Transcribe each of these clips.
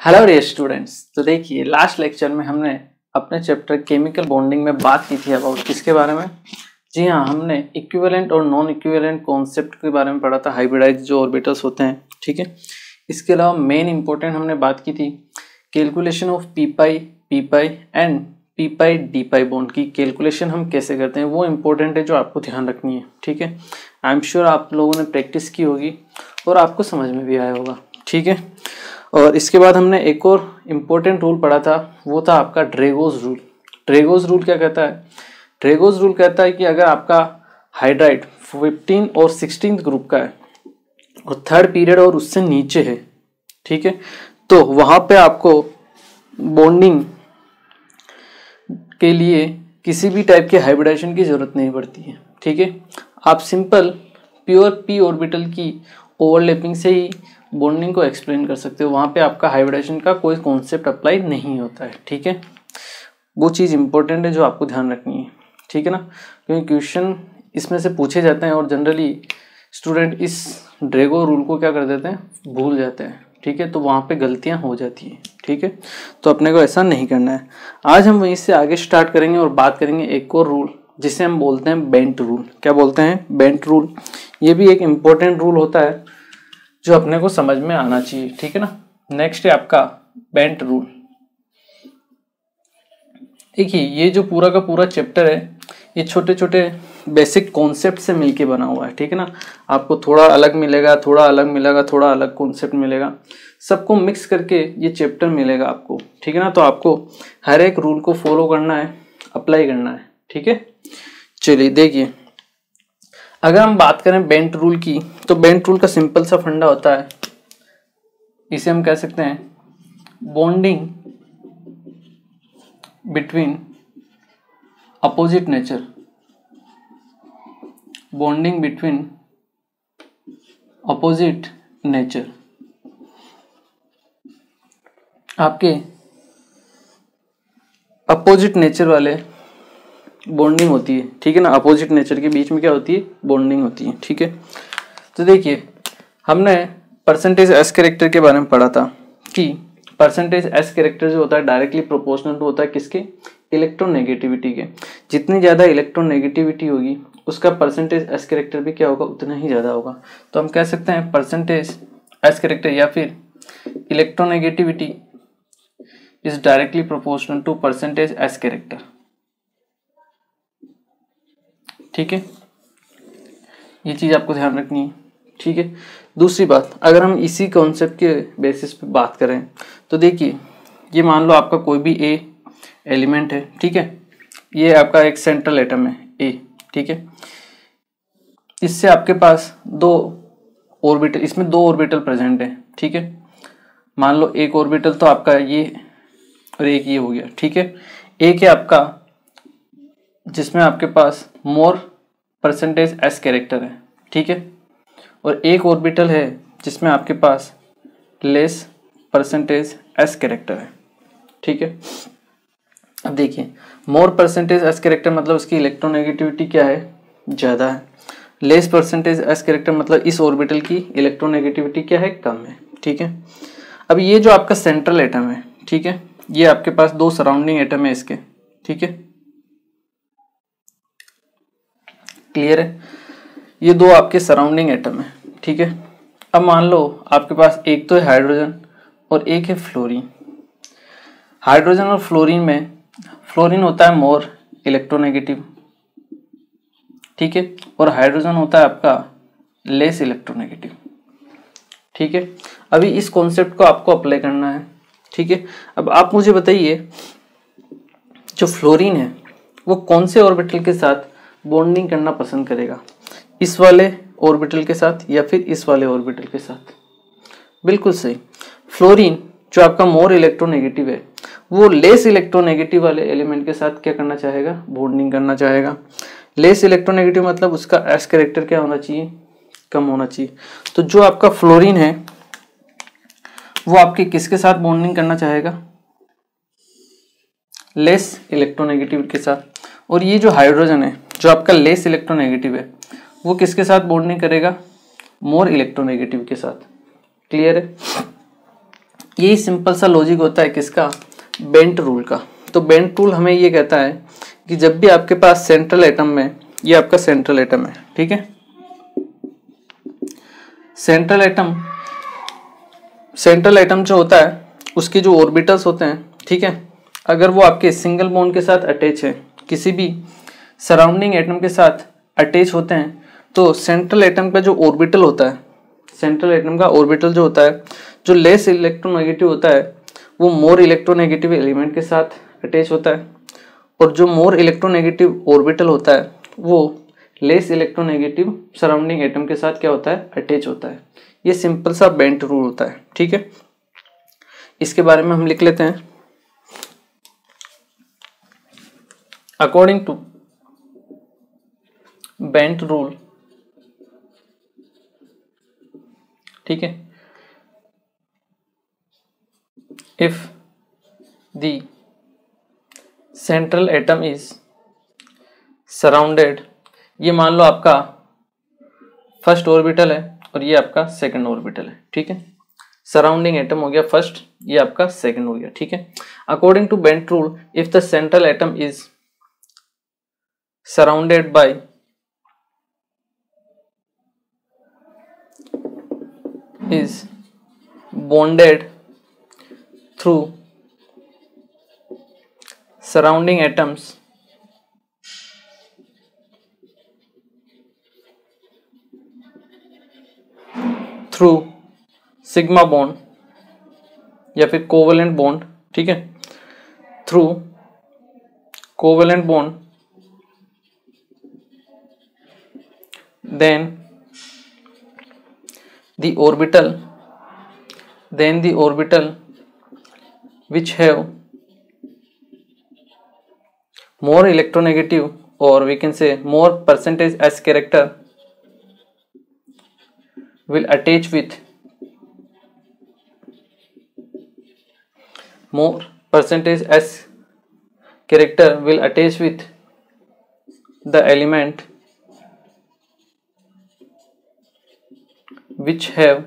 Hello dear students. तो देखिए last lecture में हमने अपने चैप्टर केमिकल बॉन्डिंग में बात की थी अबाउट किसके बारे में। जी हाँ, हमने इक्विवेलेंट और नॉन इक्विवेलेंट कॉन्सेप्ट के बारे में पढ़ा था, हाइब्रिडाइज जो ऑर्बिटल्स होते हैं। ठीक है, इसके अलावा मेन इंपॉर्टेंट हमने बात की थी calculation of p pi and p pi d pi bond की कैलकुलेशन हम कैसे करते हैं, वो इम्पोर्टेंट है जो आपको ध्यान रखनी है। ठीक है, आई एम श्योर आप लोगों ने प्रैक्टिस की होगी और आपको समझ में भी आया होगा। ठीक है, और इसके बाद हमने एक और इम्पोर्टेंट रूल पढ़ा था, वो था आपका ड्रेगोज रूल। ड्रेगोज रूल क्या कहता है? ड्रेगोज रूल कहता है कि अगर आपका हाइड्राइड 15 और 16 ग्रुप का है और थर्ड पीरियड और उससे नीचे है, ठीक है, तो वहाँ पे आपको बॉन्डिंग के लिए किसी भी टाइप के हाइब्रिडाइजेशन की जरूरत नहीं पड़ती है। ठीक है, आप सिंपल प्योर पी ऑर्बिटल की ओवरलैपिंग से ही बॉन्डिंग को एक्सप्लेन कर सकते हो। वहाँ पे आपका हाइब्रिडाइजेशन का कोई कॉन्सेप्ट अप्लाई नहीं होता है। ठीक है, वो चीज़ इंपॉर्टेंट है जो आपको ध्यान रखनी है। ठीक है ना, क्योंकि क्वेश्चन इसमें से पूछे जाते हैं और जनरली स्टूडेंट इस ड्रेगो रूल को क्या कर देते हैं, भूल जाते हैं। ठीक है, तो वहाँ पे गलतियाँ हो जाती हैं। ठीक है, तो अपने को ऐसा नहीं करना है। आज हम वहीं से आगे स्टार्ट करेंगे और बात करेंगे एक और रूल जिसे हम बोलते हैं बेंट रूल। क्या बोलते हैं? Bent rule. ये भी एक इम्पोर्टेंट रूल होता है जो अपने को समझ में आना चाहिए। ठीक है ना, नेक्स्ट है आपका बेंट रूल। देखिए ये जो पूरा का पूरा चैप्टर है ये छोटे छोटे बेसिक कॉन्सेप्ट से मिलके बना हुआ है। ठीक है ना, आपको थोड़ा अलग मिलेगा, थोड़ा अलग मिलेगा, थोड़ा अलग कॉन्सेप्ट मिलेगा, सबको मिक्स करके ये चैप्टर मिलेगा आपको। ठीक है ना, तो आपको हर एक रूल को फॉलो करना है, अप्लाई करना है। ठीक है, चलिए देखिए, अगर हम बात करें बेंट रूल की, तो बेंट रूल का सिंपल सा फंडा होता है, इसे हम कह सकते हैं bonding between opposite nature. Bonding between opposite nature. आपके अपोजिट नेचर वाले बॉन्डिंग होती है। ठीक है ना, अपोजिट नेचर के बीच में क्या होती है? बॉन्डिंग होती है। ठीक है, तो देखिए हमने परसेंटेज एस कैरेक्टर के बारे में पढ़ा था कि परसेंटेज एस कैरेक्टर जो होता है डायरेक्टली प्रोपोर्शनल होता है किसके? इलेक्ट्रोनेगेटिविटी के। जितनी ज़्यादा इलेक्ट्रोनेगेटिविटी होगी उसका परसेंटेज एस कैरेक्टर भी क्या होगा? उतना ही ज़्यादा होगा। तो हम कह सकते हैं परसेंटेज एस कैरेक्टर या फिर electronegativity is directly proportional to percentage S character. ठीक है, ये चीज़ आपको ध्यान रखनी है। ठीक है, दूसरी बात, अगर हम इसी कॉन्सेप्ट के बेसिस पे बात करें तो देखिए ये मान लो आपका कोई भी ए एलिमेंट है। ठीक है, ये आपका एक सेंट्रल एटम है ए। ठीक है, इससे आपके पास दो ऑर्बिटल, इसमें दो ऑर्बिटल प्रेजेंट है। ठीक है, मान लो एक ऑर्बिटल तो आपका ये और एक ये हो गया। ठीक है, एक है आपका जिसमें आपके पास मोर परसेंटेज एस कैरेक्टर है। ठीक है, और एक ऑर्बिटल है जिसमें आपके पास लेस परसेंटेज एस कैरेक्टर है। ठीक है, अब देखिए मोर परसेंटेज एस कैरेक्टर मतलब उसकी इलेक्ट्रोनेगेटिविटी क्या है? ज़्यादा है। लेस परसेंटेज एस कैरेक्टर मतलब इस ऑर्बिटल की इलेक्ट्रोनेगेटिविटी क्या है? कम है। ठीक है, अब ये जो आपका सेंट्रल एटम है, ठीक है, ये आपके पास दो सराउंडिंग एटम है इसके। ठीक है, क्लियर है? ये दो आपके सराउंडिंग एटम है। ठीक है, अब मान लो आपके पास एक तो है हाइड्रोजन और एक है फ्लोरीन। हाइड्रोजन और फ्लोरीन में फ्लोरीन होता है मोर इलेक्ट्रोनेगेटिव। ठीक है, और हाइड्रोजन होता है आपका लेस इलेक्ट्रोनेगेटिव। ठीक है, अभी इस कॉन्सेप्ट को आपको अप्लाई करना है। ठीक है, अब आप मुझे बताइए जो फ्लोरीन है वो कौन से ऑर्बिटल के साथ बॉन्डिंग करना पसंद करेगा? इस वाले ऑर्बिटल के साथ या फिर इस वाले ऑर्बिटल के साथ? बिल्कुल सही, फ्लोरीन जो आपका मोर इलेक्ट्रोनेगेटिव है वो लेस इलेक्ट्रोनेगेटिव वाले एलिमेंट के साथ क्या करना चाहेगा? बॉन्डिंग करना चाहेगा। लेस इलेक्ट्रोनेगेटिव मतलब उसका एस कैरेक्टर क्या होना चाहिए? कम होना चाहिए। तो जो आपका फ्लोरीन है वो आपके किसके साथ बॉन्डिंग करना चाहेगा? लेस इलेक्ट्रोनेगेटिव के साथ। और ये जो हाइड्रोजन है जो आपका लेस इलेक्ट्रोनेगेटिव है वो किसके साथ बॉन्डिंग करेगा? मोर इलेक्ट्रोनेगेटिव के साथ। क्लियर है? यही सिंपल सा लॉजिक होता है किसका, बेंट रूल का। तो बेंट रूल हमें ये कहता है कि जब भी आपके पास सेंट्रल एटम में, ये आपका सेंट्रल एटम है, ठीक है, सेंट्रल एटम जो होता है उसके जो ऑर्बिटल्स होते हैं, ठीक है, अगर वो आपके सिंगल बॉन्ड के साथ अटैच है, किसी भी सराउंडिंग एटम के साथ अटैच होते हैं, तो सेंट्रल एटम का जो ऑर्बिटल होता है, सेंट्रल एटम का ऑर्बिटल जो होता है, जो लेस इलेक्ट्रोनेगेटिव होता है, वो मोर इलेक्ट्रोनेगेटिव एलिमेंट के साथ अटैच होता है, और जो मोर इलेक्ट्रोनेगेटिव ऑर्बिटल होता है वो लेस इलेक्ट्रोनेगेटिव सराउंडिंग एटम के साथ क्या होता है, अटैच होता है। ये सिंपल सा बेंट रूल होता है, ठीक है। इसके बारे में हम लिख लेते हैं। अकॉर्डिंग टू बेंट रूल, ठीक है, if the central atom is surrounded, ये मान लो आपका फर्स्ट ऑर्बिटल है और ये आपका सेकंड ऑर्बिटल है, ठीक है, सराउंडिंग एटम हो गया फर्स्ट, ये आपका सेकंड हो गया, ठीक है। According to Bent rule, if the central atom is surrounded by is bonded through surrounding atoms through sigma bond या फिर कोवेलेंट बॉन्ड, ठीक है, through covalent bond, then the orbital which have more electronegative, or we can say more percentage S character, will attach with more percentage S character will attach with the element which have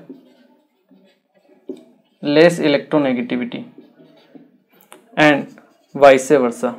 less electronegativity and vice versa।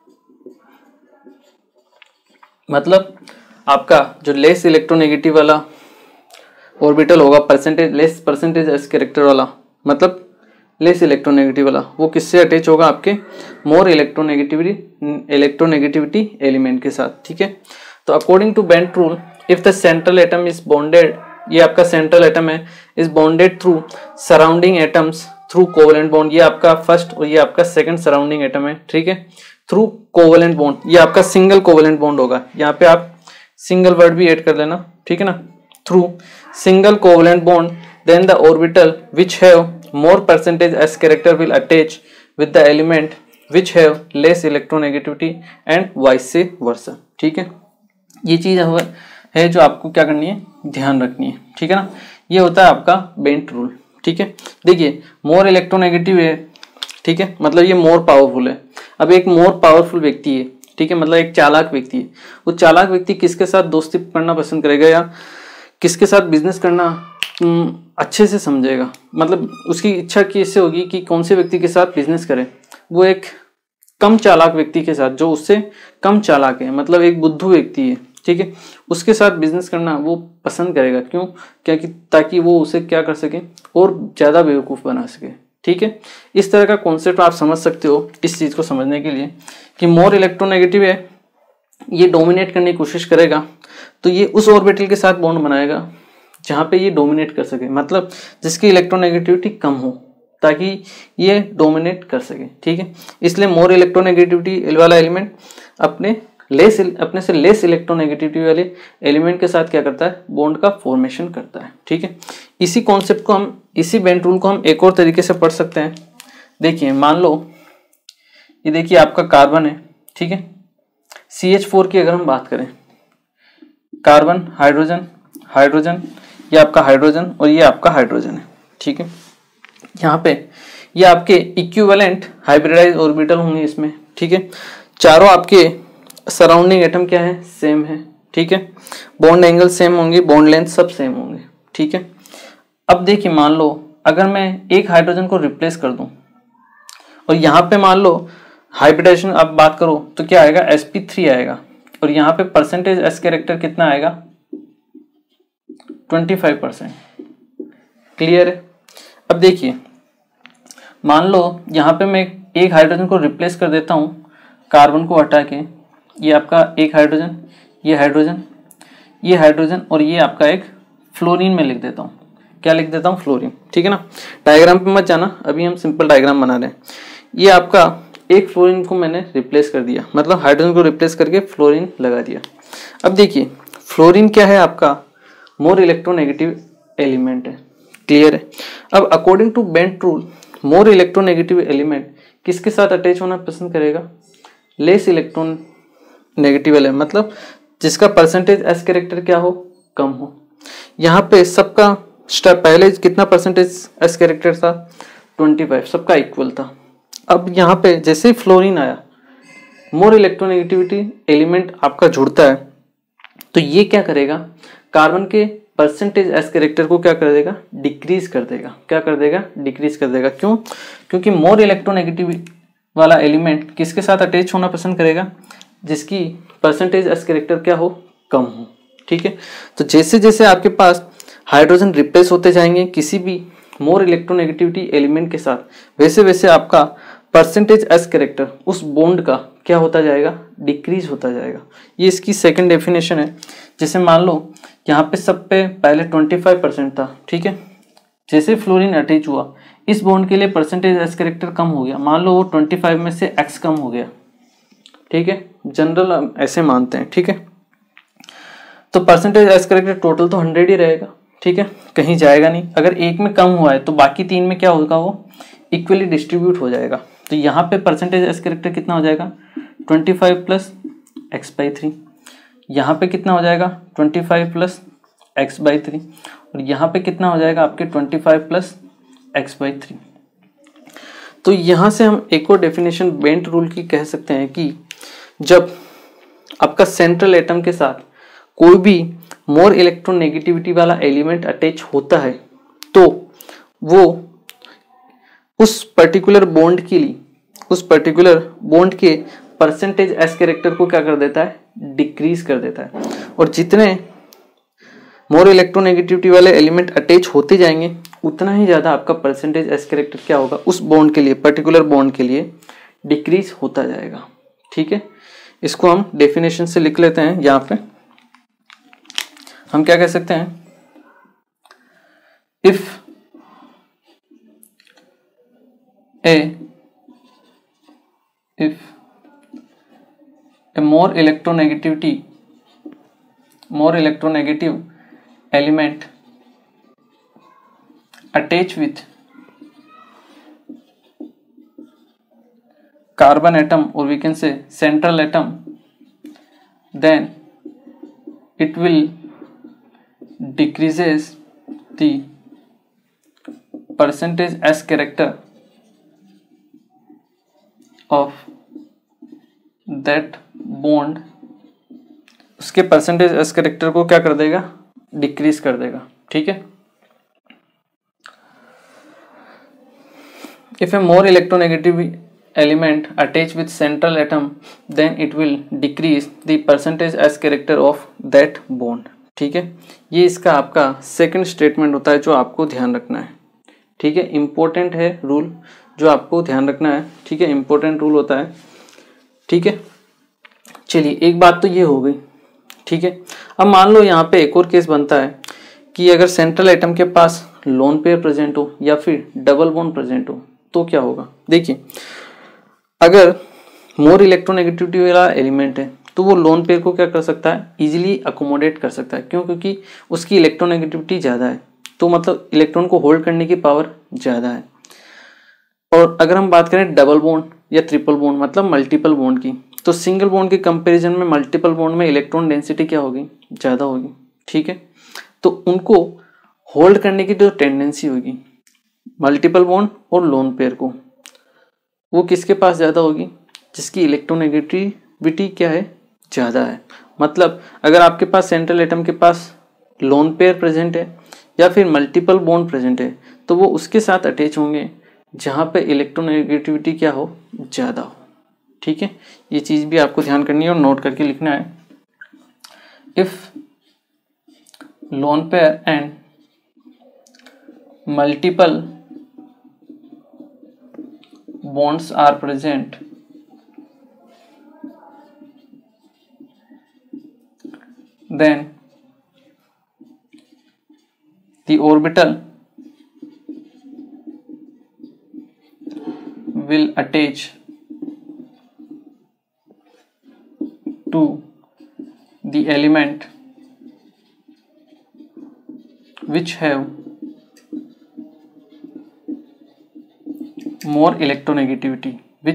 मतलब आपका जो less electronegative वाला orbital होगा, less percentage S character वाला, मतलब less electronegative वाला, वो किससे अटैच होगा, आपके मोर इलेक्ट्रोनेगेटिविटी एलिमेंट के साथ, ठीक है। तो according to Bent rule, if the central atom is bonded, ये आपका सेंट्रल एटम है, is bonded through surrounding atoms through covalent bond, ये आपका फर्स्ट और ये आपका सेकंड सराउंडिंग एटम है, ठीक है, थ्रू कोवेलेंट बॉन्ड, ये आपका सिंगल कोवेलेंट बॉन्ड होगा, यहाँ पे आप सिंगल वर्ड भी ऐड कर लेना, ठीक है ना, through single covalent bond, then the orbital which have more percentage S character will attach with the element which have less electronegativity and vice versa, ठीक है। ये चीज है जो आपको क्या करनी है, ध्यान रखनी है, ठीक है ना। ये होता है आपका बेंट रूल, ठीक है। देखिए मोर इलेक्ट्रोनेगेटिव है, ठीक है, मतलब ये मोर पावरफुल है। अब एक मोर पावरफुल व्यक्ति है, ठीक है, मतलब एक चालाक व्यक्ति है, वो चालाक व्यक्ति किसके साथ दोस्ती करना पसंद करेगा या किसके साथ बिजनेस करना अच्छे से समझेगा, मतलब उसकी इच्छा कैसे होगी कि कौन से व्यक्ति के साथ बिजनेस करे, वो एक कम चालाक व्यक्ति के साथ, जो उससे कम चालाक है, मतलब एक बुद्धू व्यक्ति है, ठीक है, उसके साथ बिजनेस करना वो पसंद करेगा। क्यों, क्या कि ताकि वो उसे क्या कर सके और ज्यादा बेवकूफ बना सके, ठीक है। इस तरह का कॉन्सेप्ट आप समझ सकते हो इस चीज को समझने के लिए कि मोर इलेक्ट्रोनेगेटिव है, ये डोमिनेट करने की कोशिश करेगा, तो ये उस ऑर्बिटल के साथ बॉन्ड बनाएगा जहां पे ये डोमिनेट कर सके, मतलब जिसकी इलेक्ट्रोनेगेटिविटी कम हो, ताकि ये डोमिनेट कर सके, ठीक है। इसलिए मोर इलेक्ट्रोनेगेटिविटी वाला एलिमेंट अपने से लेस इलेक्ट्रोनेगेटिविटी वाले एलिमेंट के साथ क्या करता है, बॉन्ड का फॉर्मेशन करता है, ठीक है। इसी कॉन्सेप्ट को हम, इसी बेंट रूल को हम एक और तरीके से पढ़ सकते हैं। देखिए मान लो ये देखिए आपका कार्बन है, ठीक है, CH4 की अगर हम बात करें, कार्बन हाइड्रोजन हाइड्रोजन, ये आपका हाइड्रोजन और ये आपका हाइड्रोजन है, ठीक है। यहाँ पे ये आपके इक्विवेलेंट हाइब्रिडाइज ऑर्बिटल होंगे इसमें, ठीक है। चारों आपके सराउंडिंग एटम क्या है, सेम है, ठीक है। बॉन्ड एंगल सेम होंगे, बॉन्ड लेंथ सब सेम होंगे, ठीक है। अब देखिए मान लो अगर मैं एक हाइड्रोजन को रिप्लेस कर दूं और यहाँ पे मान लो हाइब्रिडाइजेशन आप बात करो तो क्या आएगा, sp3 आएगा, और यहाँ पे परसेंटेज s कैरेक्टर कितना आएगा, 25%। क्लियर है। अब देखिए मान लो यहाँ पे मैं एक हाइड्रोजन को रिप्लेस कर देता हूँ कार्बन को हटा के, ये आपका एक हाइड्रोजन, ये हाइड्रोजन, ये हाइड्रोजन, और ये आपका एक फ्लोरीन में लिख देता हूँ। क्या लिख देता हूँ, फ्लोरीन। ठीक है ना। डायग्राम पे मत जाना, अभी हम सिंपल डायग्राम बना रहे हैं। ये आपका एक फ्लोरीन को मैंने रिप्लेस कर दिया, मतलब हाइड्रोजन को रिप्लेस करके फ्लोरीन लगा दिया। अब देखिए फ्लोरीन क्या है, आपका मोर इलेक्ट्रोनेगेटिव एलिमेंट है। क्लियर है। अब according to Bent rule more electronegative element किसके साथ अटैच होना पसंद करेगा, लेस इलेक्ट्रॉन नेगेटिव एलिमेंट, मतलब जिसका परसेंटेज एस कैरेक्टर क्या हो, कम हो। यहाँ पे सबका स्टेप पहले कितना परसेंटेज एस कैरेक्टर था, 25, सबका इक्वल था। अब यहाँ पे जैसे ही फ्लोरीन आया, मोर इलेक्ट्रोनेगेटिविटी एलिमेंट आपका जुड़ता है, तो ये क्या करेगा, कार्बन के परसेंटेज एस कैरेक्टर को क्या कर देगा, डिक्रीज कर देगा। क्या कर देगा, डिक्रीज कर देगा। क्यों, क्योंकि मोर इलेक्ट्रोनेगेटिव वाला एलिमेंट किसके साथ अटैच होना पसंद करेगा, जिसकी परसेंटेज एस कैरेक्टर क्या हो, कम हो। ठीक है। तो जैसे जैसे आपके पास हाइड्रोजन रिप्लेस होते जाएंगे किसी भी मोर इलेक्ट्रोनेगेटिविटी एलिमेंट के साथ, वैसे वैसे आपका परसेंटेज एस कैरेक्टर उस बॉन्ड का क्या होता जाएगा, डिक्रीज होता जाएगा। ये इसकी सेकंड डेफिनेशन है। जैसे मान लो यहाँ पे सब पे पहले 25% था, ठीक है, जैसे फ्लोरीन अटैच हुआ इस बॉन्ड के लिए परसेंटेज एस कैरेक्टर कम हो गया, मान लो वो 25 में से एक्स कम हो गया। ठीक है, जनरल हम ऐसे मानते हैं। ठीक है, तो परसेंटेज एस कैरेक्टर टोटल तो 100 ही रहेगा। ठीक है, कहीं जाएगा नहीं। अगर एक में कम हुआ है तो बाकी तीन में क्या होगा, वो इक्वली डिस्ट्रीब्यूट हो जाएगा। तो यहाँ पे परसेंटेज एस कैरेक्टर कितना हो जाएगा, 25 प्लस x/3। यहाँ पे कितना हो जाएगा, 25 प्लस x/3, और यहाँ पे कितना हो जाएगा आपके 25 प्लस x/3। तो यहाँ से हम एक और डेफिनेशन बेंट रूल की कह सकते हैं कि जब आपका सेंट्रल एटम के साथ कोई भी मोर इलेक्ट्रोनेगेटिविटी वाला एलिमेंट अटैच होता है तो वो उस पर्टिकुलर बॉन्ड के लिए, उस पर्टिकुलर बॉन्ड के परसेंटेज एस कैरेक्टर को क्या कर देता है, डिक्रीज कर देता है। और जितने मोर इलेक्ट्रोनेगेटिविटी वाले एलिमेंट अटैच होते जाएंगे उतना ही ज्यादा आपका परसेंटेज एस कैरेक्टर क्या होगा, उस बॉन्ड के लिए, पर्टिकुलर बॉन्ड के लिए डिक्रीज होता जाएगा। ठीक है, इसको हम डेफिनेशन से लिख लेते हैं। यहाँ पे हम क्या कह सकते हैं, if a more electronegative element attach with carbon atom, or we can say central atom, then it will decreases the percentage S character of that bond, उसके परसेंटेज एस कैरेक्टर को क्या कर देगा, डिक्रीज कर देगा। ठीक है, if a more electronegative element attach with central atom then it will decrease the percentage S character of that bond. ठीक है, ये इसका आपका सेकंड स्टेटमेंट होता है जो आपको ध्यान रखना है। ठीक है, इंपॉर्टेंट है रूल जो आपको ध्यान रखना है। ठीक है, इंपॉर्टेंट रूल होता है। ठीक है, चलिए एक बात तो ये हो गई। ठीक है, अब मान लो यहाँ पे एक और केस बनता है कि अगर सेंट्रल एटम के पास लोन पेयर प्रेजेंट हो या फिर डबल बॉन्ड प्रेजेंट हो तो क्या होगा। देखिए, अगर मोर इलेक्ट्रोनेगेटिविटी वाला एलिमेंट है तो वो लोन पेयर को क्या कर सकता है, इजीली अकोमोडेट कर सकता है। क्यों, क्योंकि उसकी इलेक्ट्रोनेगेटिविटी ज़्यादा है, तो मतलब इलेक्ट्रॉन को होल्ड करने की पावर ज़्यादा है। और अगर हम बात करें डबल बॉन्ड या ट्रिपल बॉन्ड, मतलब मल्टीपल बॉन्ड की, तो सिंगल बॉन्ड के कंपैरिजन में मल्टीपल बॉन्ड में इलेक्ट्रॉन डेंसिटी क्या होगी, ज़्यादा होगी। ठीक है, तो उनको होल्ड करने की जो टेंडेंसी होगी मल्टीपल बॉन्ड और लोन पेयर को, वो किसके पास ज़्यादा होगी, जिसकी इलेक्ट्रोनेगेटिविटी क्या है, ज़्यादा है। मतलब अगर आपके पास सेंट्रल एटम के पास लोन पेयर प्रेजेंट है या फिर मल्टीपल बॉन्ड प्रेजेंट है तो वो उसके साथ अटैच होंगे जहाँ पे इलेक्ट्रोनेगेटिविटी क्या हो, ज़्यादा हो। ठीक है, ये चीज़ भी आपको ध्यान करनी है और नोट करके लिखना है। If lone pair and multiple bonds are present, then the orbital will attach to the element which have more electronegativity,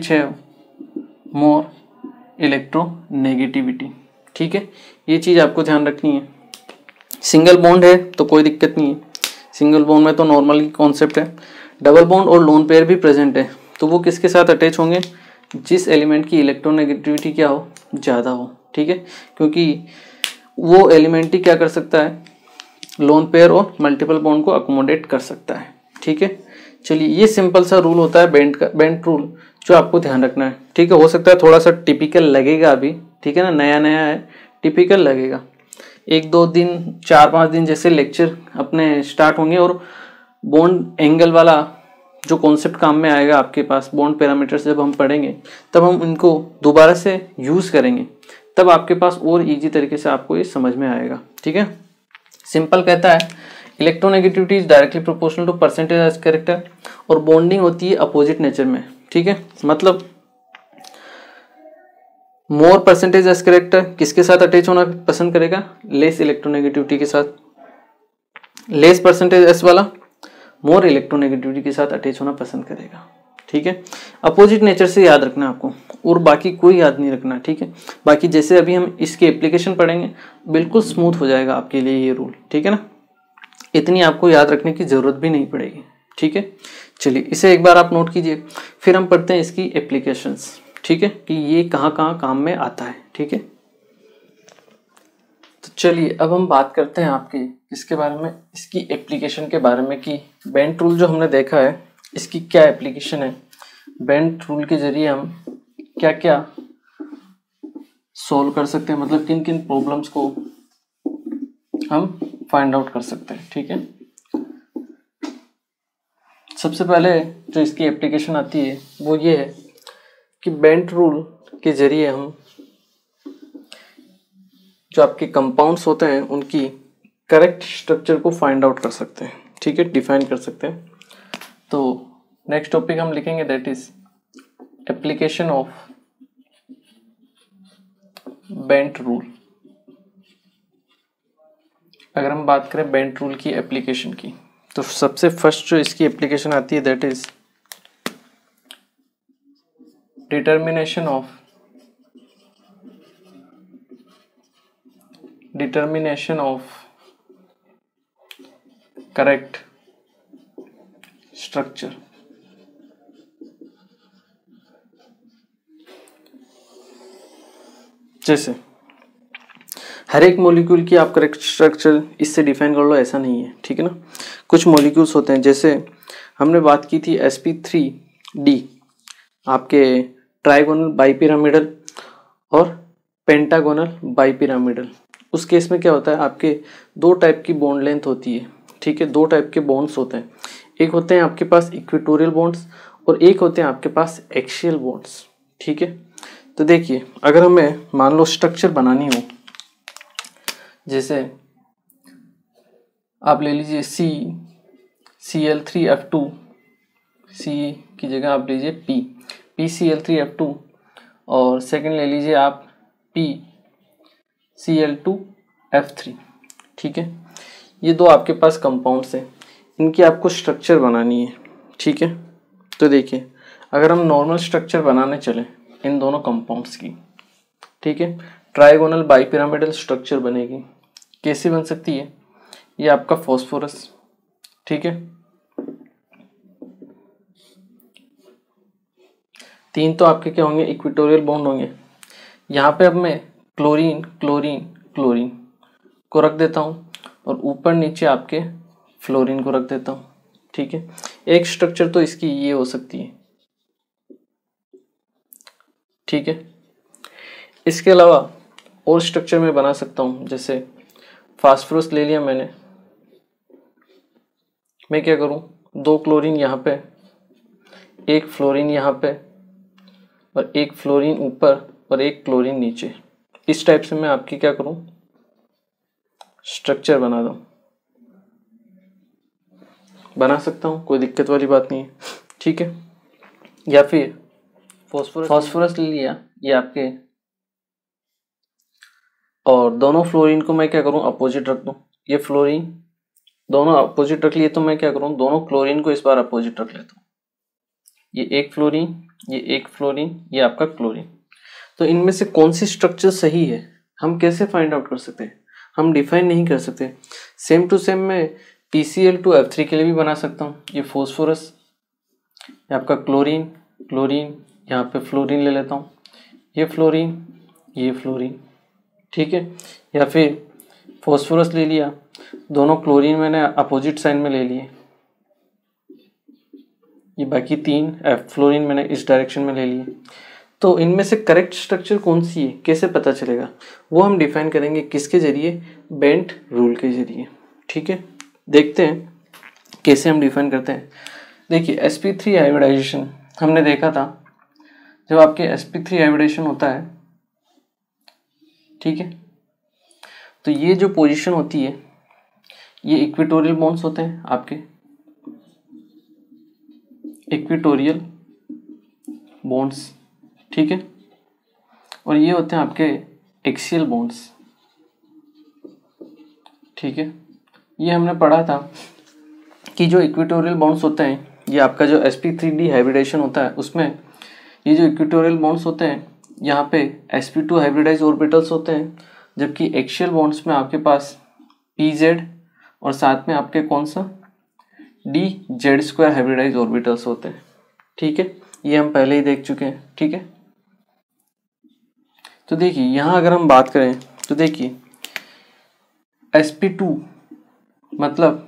ठीक है, ये चीज़ आपको ध्यान रखनी है। सिंगल बॉन्ड है तो कोई दिक्कत नहीं है, सिंगल बॉन्ड में तो नॉर्मल कॉन्सेप्ट है। डबल बॉन्ड और लोन पेयर भी प्रेजेंट है तो वो किसके साथ अटैच होंगे, जिस एलिमेंट की इलेक्ट्रोनेगेटिविटी क्या हो, ज़्यादा हो। ठीक है, क्योंकि वो एलिमेंट ही क्या कर सकता है, लोन पेयर और मल्टीपल बॉन्ड को अकोमोडेट कर सकता है। ठीक है, चलिए ये सिंपल सा रूल होता है बेंट रूल, जो आपको ध्यान रखना है। ठीक है, हो सकता है थोड़ा सा टिपिकल लगेगा अभी, ठीक है ना, नया नया है, टिपिकल लगेगा। 1-2 दिन 4-5 दिन जैसे लेक्चर अपने स्टार्ट होंगे और बॉन्ड एंगल वाला जो कॉन्सेप्ट काम में आएगा आपके पास, बॉन्ड पैरामीटर्स जब हम पढ़ेंगे तब हम इनको दोबारा से यूज़ करेंगे, तब आपके पास और इजी तरीके से आपको ये समझ में आएगा। ठीक है, सिंपल कहता है electronegativity is directly proportional to percentage s character, और बॉन्डिंग होती है अपोजिट नेचर में। ठीक है, मतलब मोर परसेंटेज एज कैरेक्टर किसके साथ अटैच होना पसंद करेगा, लेस इलेक्ट्रोनेगेटिविटी के साथ। लेस परसेंटेज एस वाला मोर इलेक्ट्रोनेगेटिविटी के साथ अटैच होना पसंद करेगा। ठीक है, अपोजिट नेचर से याद रखना है आपको, और बाकी कोई याद नहीं रखना। ठीक है, बाकी जैसे अभी हम इसके एप्लीकेशन पढ़ेंगे बिल्कुल स्मूथ हो जाएगा आपके लिए ये रूल। ठीक है ना, इतनी आपको याद रखने की जरूरत भी नहीं पड़ेगी। ठीक है, चलिए इसे एक बार आप नोट कीजिए, फिर हम पढ़ते हैं इसकी एप्लीकेशंस। ठीक है, कि ये कहाँ कहाँ काम में आता है। ठीक है, तो चलिए अब हम बात करते हैं आपके इसके बारे में, इसकी एप्लीकेशन के बारे में, कि बेंट रूल जो हमने देखा है इसकी क्या एप्लीकेशन है, बेंट रूल के जरिए हम क्या क्या सॉल्व कर सकते हैं, मतलब किन किन प्रॉब्लम्स को हम फाइंड आउट कर सकते हैं। ठीक है, सबसे पहले जो इसकी एप्लीकेशन आती है वो ये है कि बेंट रूल के जरिए हम जो आपके कंपाउंड्स होते हैं उनकी करेक्ट स्ट्रक्चर को फाइंड आउट कर सकते हैं। ठीक है, डिफाइन कर सकते हैं। तो नेक्स्ट टॉपिक हम लिखेंगे that is application of bent rule. अगर हम बात करें बेंट रूल की एप्लीकेशन की, तो सबसे फर्स्ट जो इसकी एप्लीकेशन आती है that is determination of correct structure. जैसे हर एक मॉलिक्यूल की आप करेक्ट स्ट्रक्चर इससे डिफाइन कर लो, ऐसा नहीं है। ठीक है ना, कुछ मॉलिक्यूल्स होते हैं, जैसे हमने बात की थी sp3d, आपके ट्राइगोनल बाइपिरामिडल और पेंटागोनल बाइपिरामिडल। उस केस में क्या होता है, आपके 2 टाइप की बॉन्ड लेंथ होती है। ठीक है, 2 टाइप के बॉन्ड्स होते हैं, एक होते हैं आपके पास इक्वेटोरियल बॉन्ड्स और एक होते हैं आपके पास एक्सियल बॉन्ड्स। ठीक है, तो देखिए अगर हमें मान लो स्ट्रक्चर बनानी हो, जैसे आप ले लीजिए CCl3F2, C की जगह आप लीजिए PCl3F2, और सेकंड ले लीजिए आप PCl2F3। ठीक है, ये 2 आपके पास कंपाउंड्स हैं, इनकी आपको स्ट्रक्चर बनानी है। ठीक है, तो देखिए अगर हम नॉर्मल स्ट्रक्चर बनाने चलें इन दोनों कंपाउंड्स की, ठीक है, ट्राइगोनल बाइपिरामिडल स्ट्रक्चर बनेगी। कैसे बन सकती है, ये आपका फॉस्फोरस, ठीक है, 3 तो आपके क्या होंगे, इक्वेटोरियल बॉन्ड होंगे। यहाँ पे अब मैं क्लोरीन क्लोरीन क्लोरीन को रख देता हूँ और ऊपर नीचे आपके फ्लोरीन को रख देता हूँ। ठीक है। एक स्ट्रक्चर तो इसकी ये हो सकती है, ठीक है। इसके अलावा और स्ट्रक्चर मैं बना सकता हूँ, जैसे फास्फोरस ले लिया मैंने, मैं क्या करूँ, 2 क्लोरीन यहाँ पे, 1 फ्लोरीन यहाँ पे और 1 फ्लोरीन ऊपर और 1 क्लोरीन नीचे, इस टाइप से मैं आपकी क्या करूँ, स्ट्रक्चर बना दूँ। बना सकता हूँ, कोई दिक्कत वाली बात नहीं है, ठीक है। या फिर फास्फोरस ले लिया ये आपके, और दोनों फ्लोरीन को मैं क्या करूँ, अपोजिट रख दूँ। ये फ्लोरीन दोनों अपोजिट रख लिए, तो मैं क्या करूँ, दोनों क्लोरीन को इस बार अपोजिट रख लेता हूँ। ये 1 फ्लोरीन, ये 1 फ्लोरीन, ये आपका क्लोरीन। तो इनमें से कौन सी स्ट्रक्चर सही है हम कैसे फाइंड आउट कर सकते हैं, हम डिफाइन नहीं कर सकते। सेम टू सेम मैं PCl2F3 के लिए भी बना सकता हूँ। ये फॉस्फोरस, ये आपका क्लोरीन, क्लोरीन, यहाँ पे फ्लोरीन ले लेता हूँ, ये फ्लोरीन, ये फ्लोरीन, ठीक है। या फिर फॉस्फोरस ले लिया, दोनों क्लोरीन मैंने अपोजिट साइन में ले लिए, ये बाकी 3 फ्लोरीन मैंने इस डायरेक्शन में ले लिए। तो इनमें से करेक्ट स्ट्रक्चर कौन सी है कैसे पता चलेगा, वो हम डिफाइन करेंगे किसके जरिए, बेंट रूल के जरिए, ठीक है। देखते हैं कैसे हम डिफाइन करते हैं। देखिए sp3 हाइब्रिडाइजेशन हमने देखा था, जब आपके sp3 हाइब्रिडेशन होता है, ठीक है, तो ये जो पोजीशन होती है ये इक्वेटोरियल बॉन्ड्स होते हैं आपके, इक्वेटोरियल बॉन्ड्स, ठीक है। और ये होते हैं आपके एक्सियल बॉन्ड्स, ठीक है। ये हमने पढ़ा था कि जो इक्वेटोरियल बॉन्ड्स होते हैं, ये आपका जो sp3d हाइब्रिडेशन होता है उसमें ये जो इक्वेटोरियल बॉन्ड्स होते हैं यहाँ पे sp2 हाइब्रिडाइज ऑर्बिटल्स होते हैं, जबकि एक्सियल बॉन्ड्स में आपके पास pz और साथ में आपके कौन सा dz2 हाइब्रिडाइज ऑर्बिटल्स होते हैं, ठीक है। ये हम पहले ही देख चुके हैं, ठीक है। तो देखिए यहाँ अगर हम बात करें तो देखिए sp2 मतलब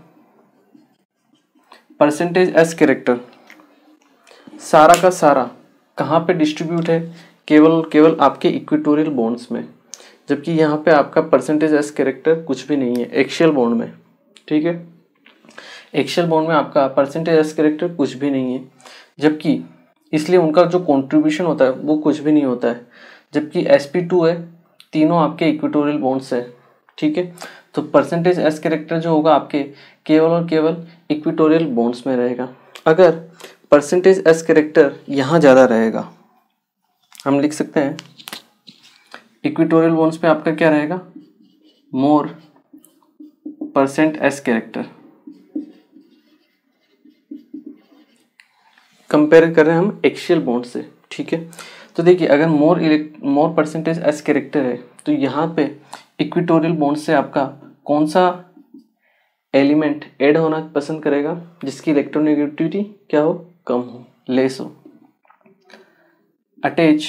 परसेंटेज s कैरेक्टर सारा का सारा कहाँ पे डिस्ट्रीब्यूट है, केवल आपके इक्वेटोरियल बॉन्ड्स में, जबकि यहाँ पे आपका परसेंटेज s कैरेक्टर कुछ भी नहीं है एक्सियल बॉन्ड में, ठीक है। एक्सियल बॉन्ड में आपका परसेंटेज s कैरेक्टर कुछ भी नहीं है, जबकि इसलिए उनका जो कंट्रीब्यूशन होता है वो कुछ भी नहीं होता है, जबकि sp2 है, तीनों आपके इक्वेटोरियल बॉन्ड्स है, ठीक है। तो परसेंटेज s कैरेक्टर जो होगा आपके केवल और केवल इक्वेटोरियल बॉन्ड्स में रहेगा। अगर परसेंटेज s कैरेक्टर यहाँ ज़्यादा रहेगा, हम लिख सकते हैं इक्वेटोरियल बॉन्ड्स पे आपका क्या रहेगा, more percent s character. Compare कर रहे हैं हम एक्सियल बॉन्ड से, ठीक है। तो देखिए अगर मोर परसेंटेज s कैरेक्टर है तो यहाँ पे इक्वेटोरियल बॉन्ड से आपका कौन सा एलिमेंट ऐड होना पसंद करेगा, जिसकी इलेक्ट्रोनेगेटिविटी क्या हो, कम हो, लेस हो। Attach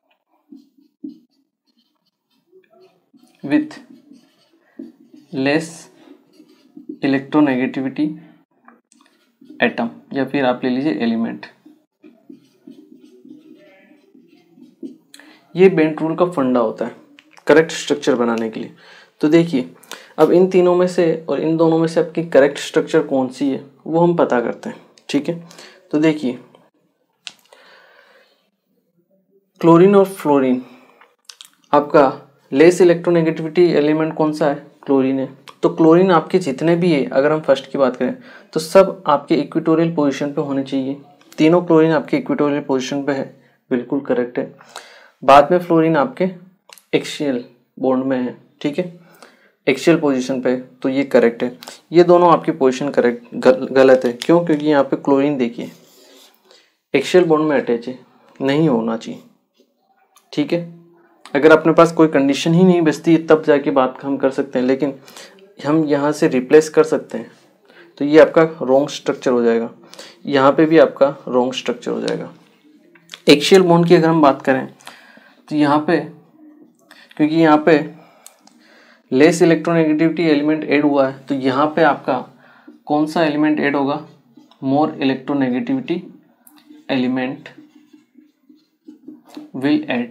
with less electronegativity atom, या फिर आप ले लीजिए एलिमेंट। ये बेंट रूल का फंडा होता है करेक्ट स्ट्रक्चर बनाने के लिए। तो देखिए अब इन तीनों में से और इन दोनों में से आपकी करेक्ट स्ट्रक्चर कौन सी है वो हम पता करते हैं, ठीक है। तो देखिए क्लोरीन और फ्लोरीन, आपका लेस इलेक्ट्रोनेगेटिविटी एलिमेंट कौन सा है, क्लोरीन है। तो क्लोरीन आपके जितने भी है, अगर हम फर्स्ट की बात करें तो सब आपके इक्वेटोरियल पोजीशन पे होने चाहिए, तीनों क्लोरीन आपके इक्वेटोरियल पोजीशन पे है, बिल्कुल करेक्ट है। बाद में फ्लोरीन आपके एक्सियल बॉन्ड में है, ठीक है, एक्सियल पोजीशन पे, तो ये करेक्ट है। ये दोनों आपकी पोजीशन करेक्ट गलत है, क्यों, क्योंकि यहाँ पे क्लोरीन देखिए एक्सियल बॉन्ड में अटैच है, नहीं होना चाहिए, ठीक है। अगर अपने पास कोई कंडीशन ही नहीं बचती तब जाके बात हम कर सकते हैं, लेकिन हम यहाँ से रिप्लेस कर सकते हैं, तो ये आपका रॉन्ग स्ट्रक्चर हो जाएगा, यहाँ पे भी आपका रॉन्ग स्ट्रक्चर हो जाएगा। एक्सियल बॉन्ड की अगर हम बात करें तो यहाँ पे, क्योंकि यहाँ पे लेस इलेक्ट्रोनेगेटिविटी एलिमेंट ऐड हुआ है, तो यहाँ पे आपका कौन सा एलिमेंट ऐड होगा, more electronegativity element will add,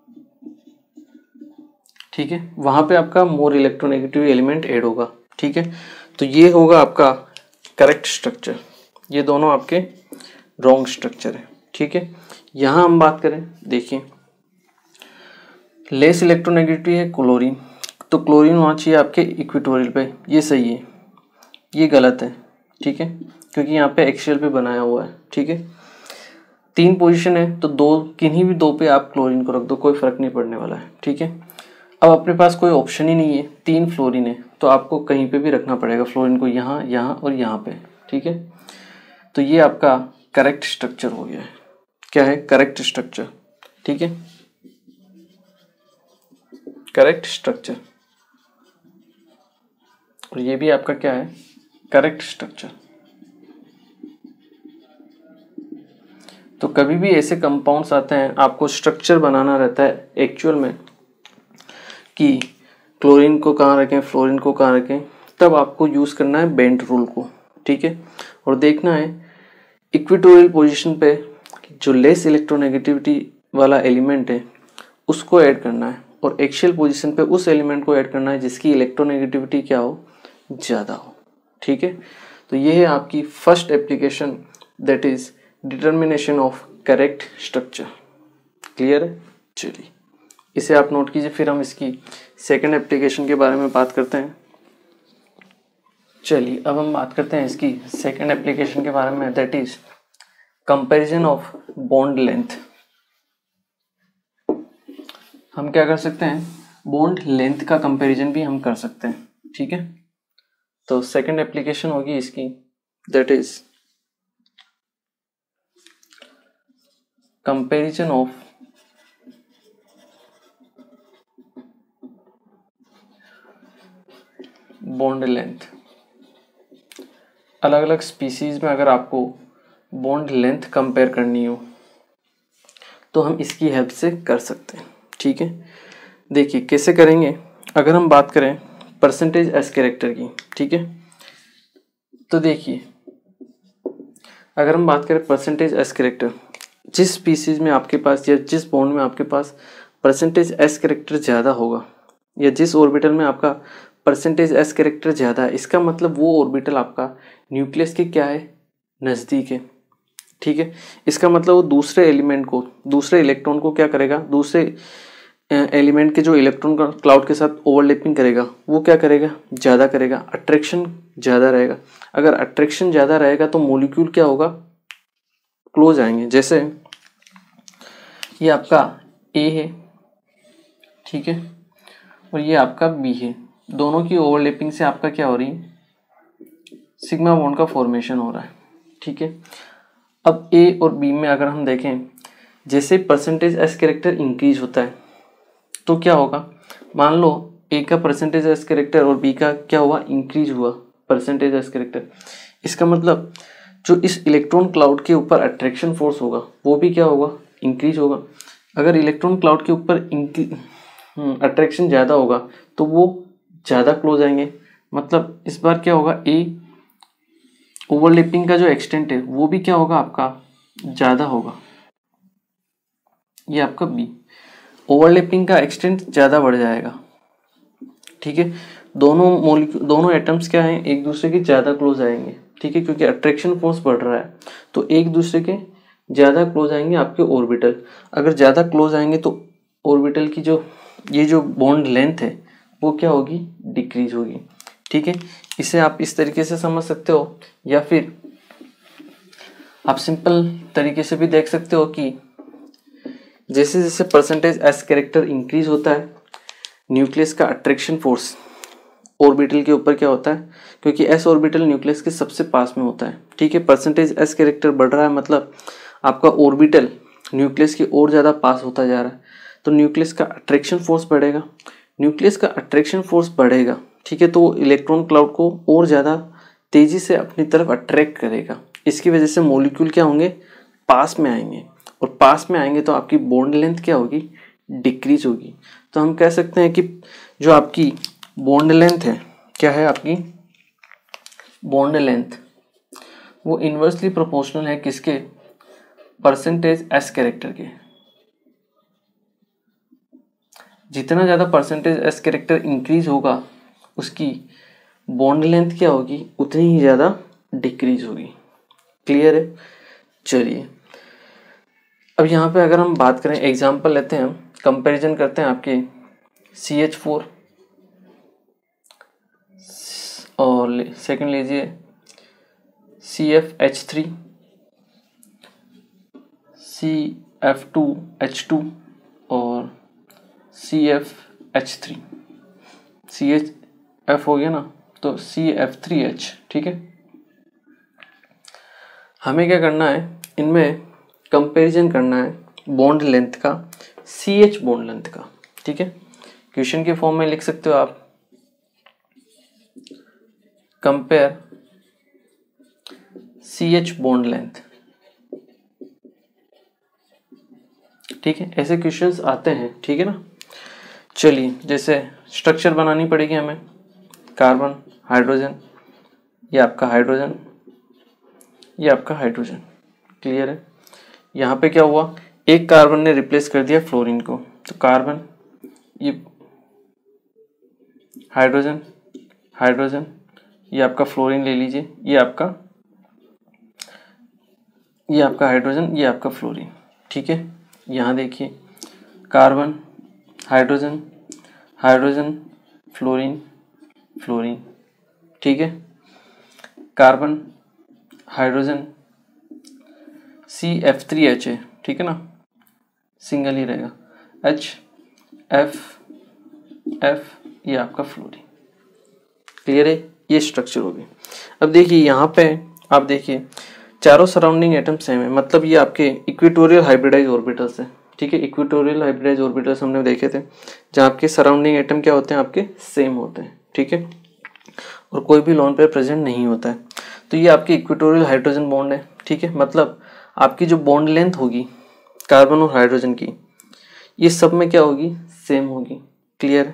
ठीक है, वहां पे आपका मोर इलेक्ट्रोनेगेटिव एलिमेंट ऐड होगा, ठीक है। तो ये होगा आपका करेक्ट स्ट्रक्चर, ये दोनों आपके रॉन्ग स्ट्रक्चर है, ठीक है। यहां हम बात करें, देखिए लेस इलेक्ट्रोनेगेटिव है क्लोरीन, तो क्लोरीन होना चाहिए आपके इक्वेटोरियल पे, ये सही है, ये गलत है, ठीक है, क्योंकि यहाँ पे एक्सियल पे बनाया हुआ है, ठीक है। 3 पोजीशन है तो दो, किन्हीं भी 2 पे आप क्लोरीन को रख दो, कोई फर्क नहीं पड़ने वाला है, ठीक है। अब अपने पास कोई ऑप्शन ही नहीं है, 3 फ्लोरीन है तो आपको कहीं पे भी रखना पड़ेगा फ्लोरीन को, यहाँ, यहाँ और यहाँ पे, ठीक है। तो ये आपका करेक्ट स्ट्रक्चर हो गया है, क्या है, करेक्ट स्ट्रक्चर, ठीक है, करेक्ट स्ट्रक्चर। और ये भी आपका क्या है, करेक्ट स्ट्रक्चर। तो कभी भी ऐसे कंपाउंड्स आते हैं, आपको स्ट्रक्चर बनाना रहता है एक्चुअल में कि क्लोरीन को कहाँ रखें, फ्लोरीन को कहाँ रखें, तब आपको यूज़ करना है बेंट रूल को, ठीक है। और देखना है इक्वेटोरियल पोजीशन पे जो लेस इलेक्ट्रोनेगेटिविटी वाला एलिमेंट है उसको ऐड करना है, और एक्सियल पोजीशन पे उस एलिमेंट को ऐड करना है जिसकी इलेक्ट्रोनेगेटिविटी क्या हो, ज़्यादा हो, ठीक है। तो ये है आपकी first application, that is determination of correct structure. Clear है, चलिए इसे आप नोट कीजिए, फिर हम इसकी सेकंड एप्लीकेशन के बारे में बात करते हैं। चलिए अब हम बात करते हैं इसकी सेकंड एप्लीकेशन के बारे में, that is comparison of bond length. हम क्या कर सकते हैं, बॉन्ड लेंथ का कंपैरिजन भी हम कर सकते हैं, ठीक है। तो सेकंड एप्लीकेशन होगी इसकी, that is comparison of bond length. अलग अलग स्पीसीज में अगर आपको बॉन्ड लेंथ कंपेयर करनी हो तो हम इसकी हेल्प से कर सकते हैं, ठीक है। देखिए कैसे करेंगे, अगर हम बात करें परसेंटेज एस कैरेक्टर की, ठीक है। तो देखिए अगर हम बात करें परसेंटेज एस कैरेक्टर, जिस स्पीसीज में आपके पास या जिस बॉन्ड में आपके पास परसेंटेज एस कैरेक्टर ज़्यादा होगा, या जिस ऑर्बिटल में आपका परसेंटेज एस कैरेक्टर ज़्यादा है, इसका मतलब वो ऑर्बिटल आपका न्यूक्लियस के क्या है, नज़दीक है, ठीक है। इसका मतलब वो दूसरे एलिमेंट को, दूसरे इलेक्ट्रॉन को क्या करेगा, दूसरे एलिमेंट के जो इलेक्ट्रॉन का क्लाउड के साथ ओवरलैपिंग करेगा, वो क्या करेगा, ज़्यादा करेगा, अट्रैक्शन ज़्यादा रहेगा। अगर अट्रैक्शन ज़्यादा रहेगा तो मॉलिक्यूल क्या होगा, क्लोज आएंगे। जैसे ये आपका ए है, ठीक है, और ये आपका बी है, दोनों की ओवरलैपिंग से आपका क्या हो रही है, सिग्मा बॉन्ड का फॉर्मेशन हो रहा है, ठीक है। अब ए और बी में अगर हम देखें, जैसे परसेंटेज एस कैरेक्टर इंक्रीज होता है तो क्या होगा, मान लो ए का परसेंटेज एस कैरेक्टर और बी का क्या हुआ, इंक्रीज हुआ परसेंटेज एस कैरेक्टर, इसका मतलब जो इस इलेक्ट्रॉन क्लाउड के ऊपर अट्रैक्शन फोर्स होगा वो भी क्या होगा, इंक्रीज होगा। अगर इलेक्ट्रॉन क्लाउड के ऊपर अट्रैक्शन ज़्यादा होगा तो वो ज़्यादा क्लोज आएंगे, मतलब इस बार क्या होगा, ए ओवरलैपिंग का जो एक्सटेंट है वो भी क्या होगा, आपका ज़्यादा होगा। ये आपका बी, ओवरलैपिंग का एक्सटेंट ज़्यादा बढ़ जाएगा, ठीक है। दोनों एटम्स क्या हैं, एक दूसरे के ज़्यादा क्लोज आएंगे, ठीक है, क्योंकि अट्रैक्शन फोर्स बढ़ रहा है तो एक दूसरे के ज़्यादा क्लोज आएंगे आपके ऑर्बिटल। अगर ज़्यादा क्लोज आएंगे तो ऑर्बिटल की जो ये जो बॉन्ड लेंथ है वो क्या होगी, डिक्रीज होगी, ठीक है। इसे आप इस तरीके से समझ सकते हो, या फिर आप सिंपल तरीके से भी देख सकते हो कि जैसे जैसे परसेंटेज एस कैरेक्टर इंक्रीज होता है, न्यूक्लियस का अट्रैक्शन फोर्स ऑर्बिटल के ऊपर क्या होता है, क्योंकि एस ऑर्बिटल न्यूक्लियस के सबसे पास में होता है, ठीक है। परसेंटेज एस कैरेक्टर बढ़ रहा है मतलब आपका ऑर्बिटल न्यूक्लियस की ओर ज़्यादा पास होता जा रहा है, तो न्यूक्लियस का अट्रैक्शन फोर्स बढ़ेगा। न्यूक्लियस का अट्रैक्शन फोर्स बढ़ेगा, ठीक है, तो वो इलेक्ट्रॉन क्लाउड को और ज़्यादा तेज़ी से अपनी तरफ अट्रैक्ट करेगा। इसकी वजह से मॉलिक्यूल क्या होंगे, पास में आएंगे, और पास में आएंगे तो आपकी बॉन्ड लेंथ क्या होगी, डिक्रीज होगी। तो हम कह सकते हैं कि जो आपकी बॉन्ड लेंथ है, क्या है आपकी बॉन्ड लेंथ, वो इन्वर्सली प्रोपोर्शनल है किसके, परसेंटेज एस कैरेक्टर के। जितना ज़्यादा परसेंटेज एस कैरेक्टर इंक्रीज होगा उसकी बॉन्ड लेंथ क्या होगी, उतनी ही ज़्यादा डिक्रीज होगी। क्लियर है। चलिए अब यहाँ पे अगर हम बात करें, एग्जांपल लेते हैं, हम कंपैरिजन करते हैं आपके CH4 और सेकंड लीजिए CFH3, CF2H2 और CFH3। CHF हो गया ना, तो CF3H। ठीक है, हमें क्या करना है, इनमें कंपैरिजन करना है बॉन्ड लेंथ का, CH बॉन्ड लेंथ का। ठीक है, क्वेश्चन के फॉर्म में लिख सकते हो आप, कंपेयर CH बॉन्ड लेंथ। ठीक है, ऐसे क्वेश्चंस आते हैं। ठीक है ना। चलिए, जैसे स्ट्रक्चर बनानी पड़ेगी हमें, कार्बन, हाइड्रोजन, ये आपका हाइड्रोजन, ये आपका हाइड्रोजन। क्लियर है। यहाँ पे क्या हुआ, एक कार्बन ने रिप्लेस कर दिया फ्लोरीन को, तो कार्बन, ये हाइड्रोजन, हाइड्रोजन, ये आपका फ्लोरीन ले लीजिए, ये आपका हाइड्रोजन, ये आपका फ्लोरीन। ठीक है, यहाँ देखिए carbon, hydrogen, hydrogen, fluorine, fluorine. ठीक है, कार्बन, हाइड्रोजन, CF3H है। ठीक है ना, सिंगल ही रहेगा, HF, ये आपका फ्लोरीन। क्लियर है, ये स्ट्रक्चर हो गई। अब देखिए यहाँ पे आप देखिए चारों सराउंडिंग एटम सेम है, मतलब ये आपके इक्वेटोरियल हाइब्रिडाइज ऑर्बिटल्स है। ठीक है, इक्वेटोरियल हाइब्रिडाइज ऑर्बिटल्स हमने देखे थे, जहाँ आपके सराउंडिंग एटम क्या होते हैं, आपके सेम होते हैं। ठीक है, और कोई भी लोन पेयर प्रेजेंट नहीं होता है। तो ये आपकी इक्वेटोरियल हाइड्रोजन बॉन्ड है। ठीक है, मतलब आपकी जो बॉन्ड लेंथ होगी कार्बन और हाइड्रोजन की, ये सब में क्या होगी, सेम होगी। क्लियर।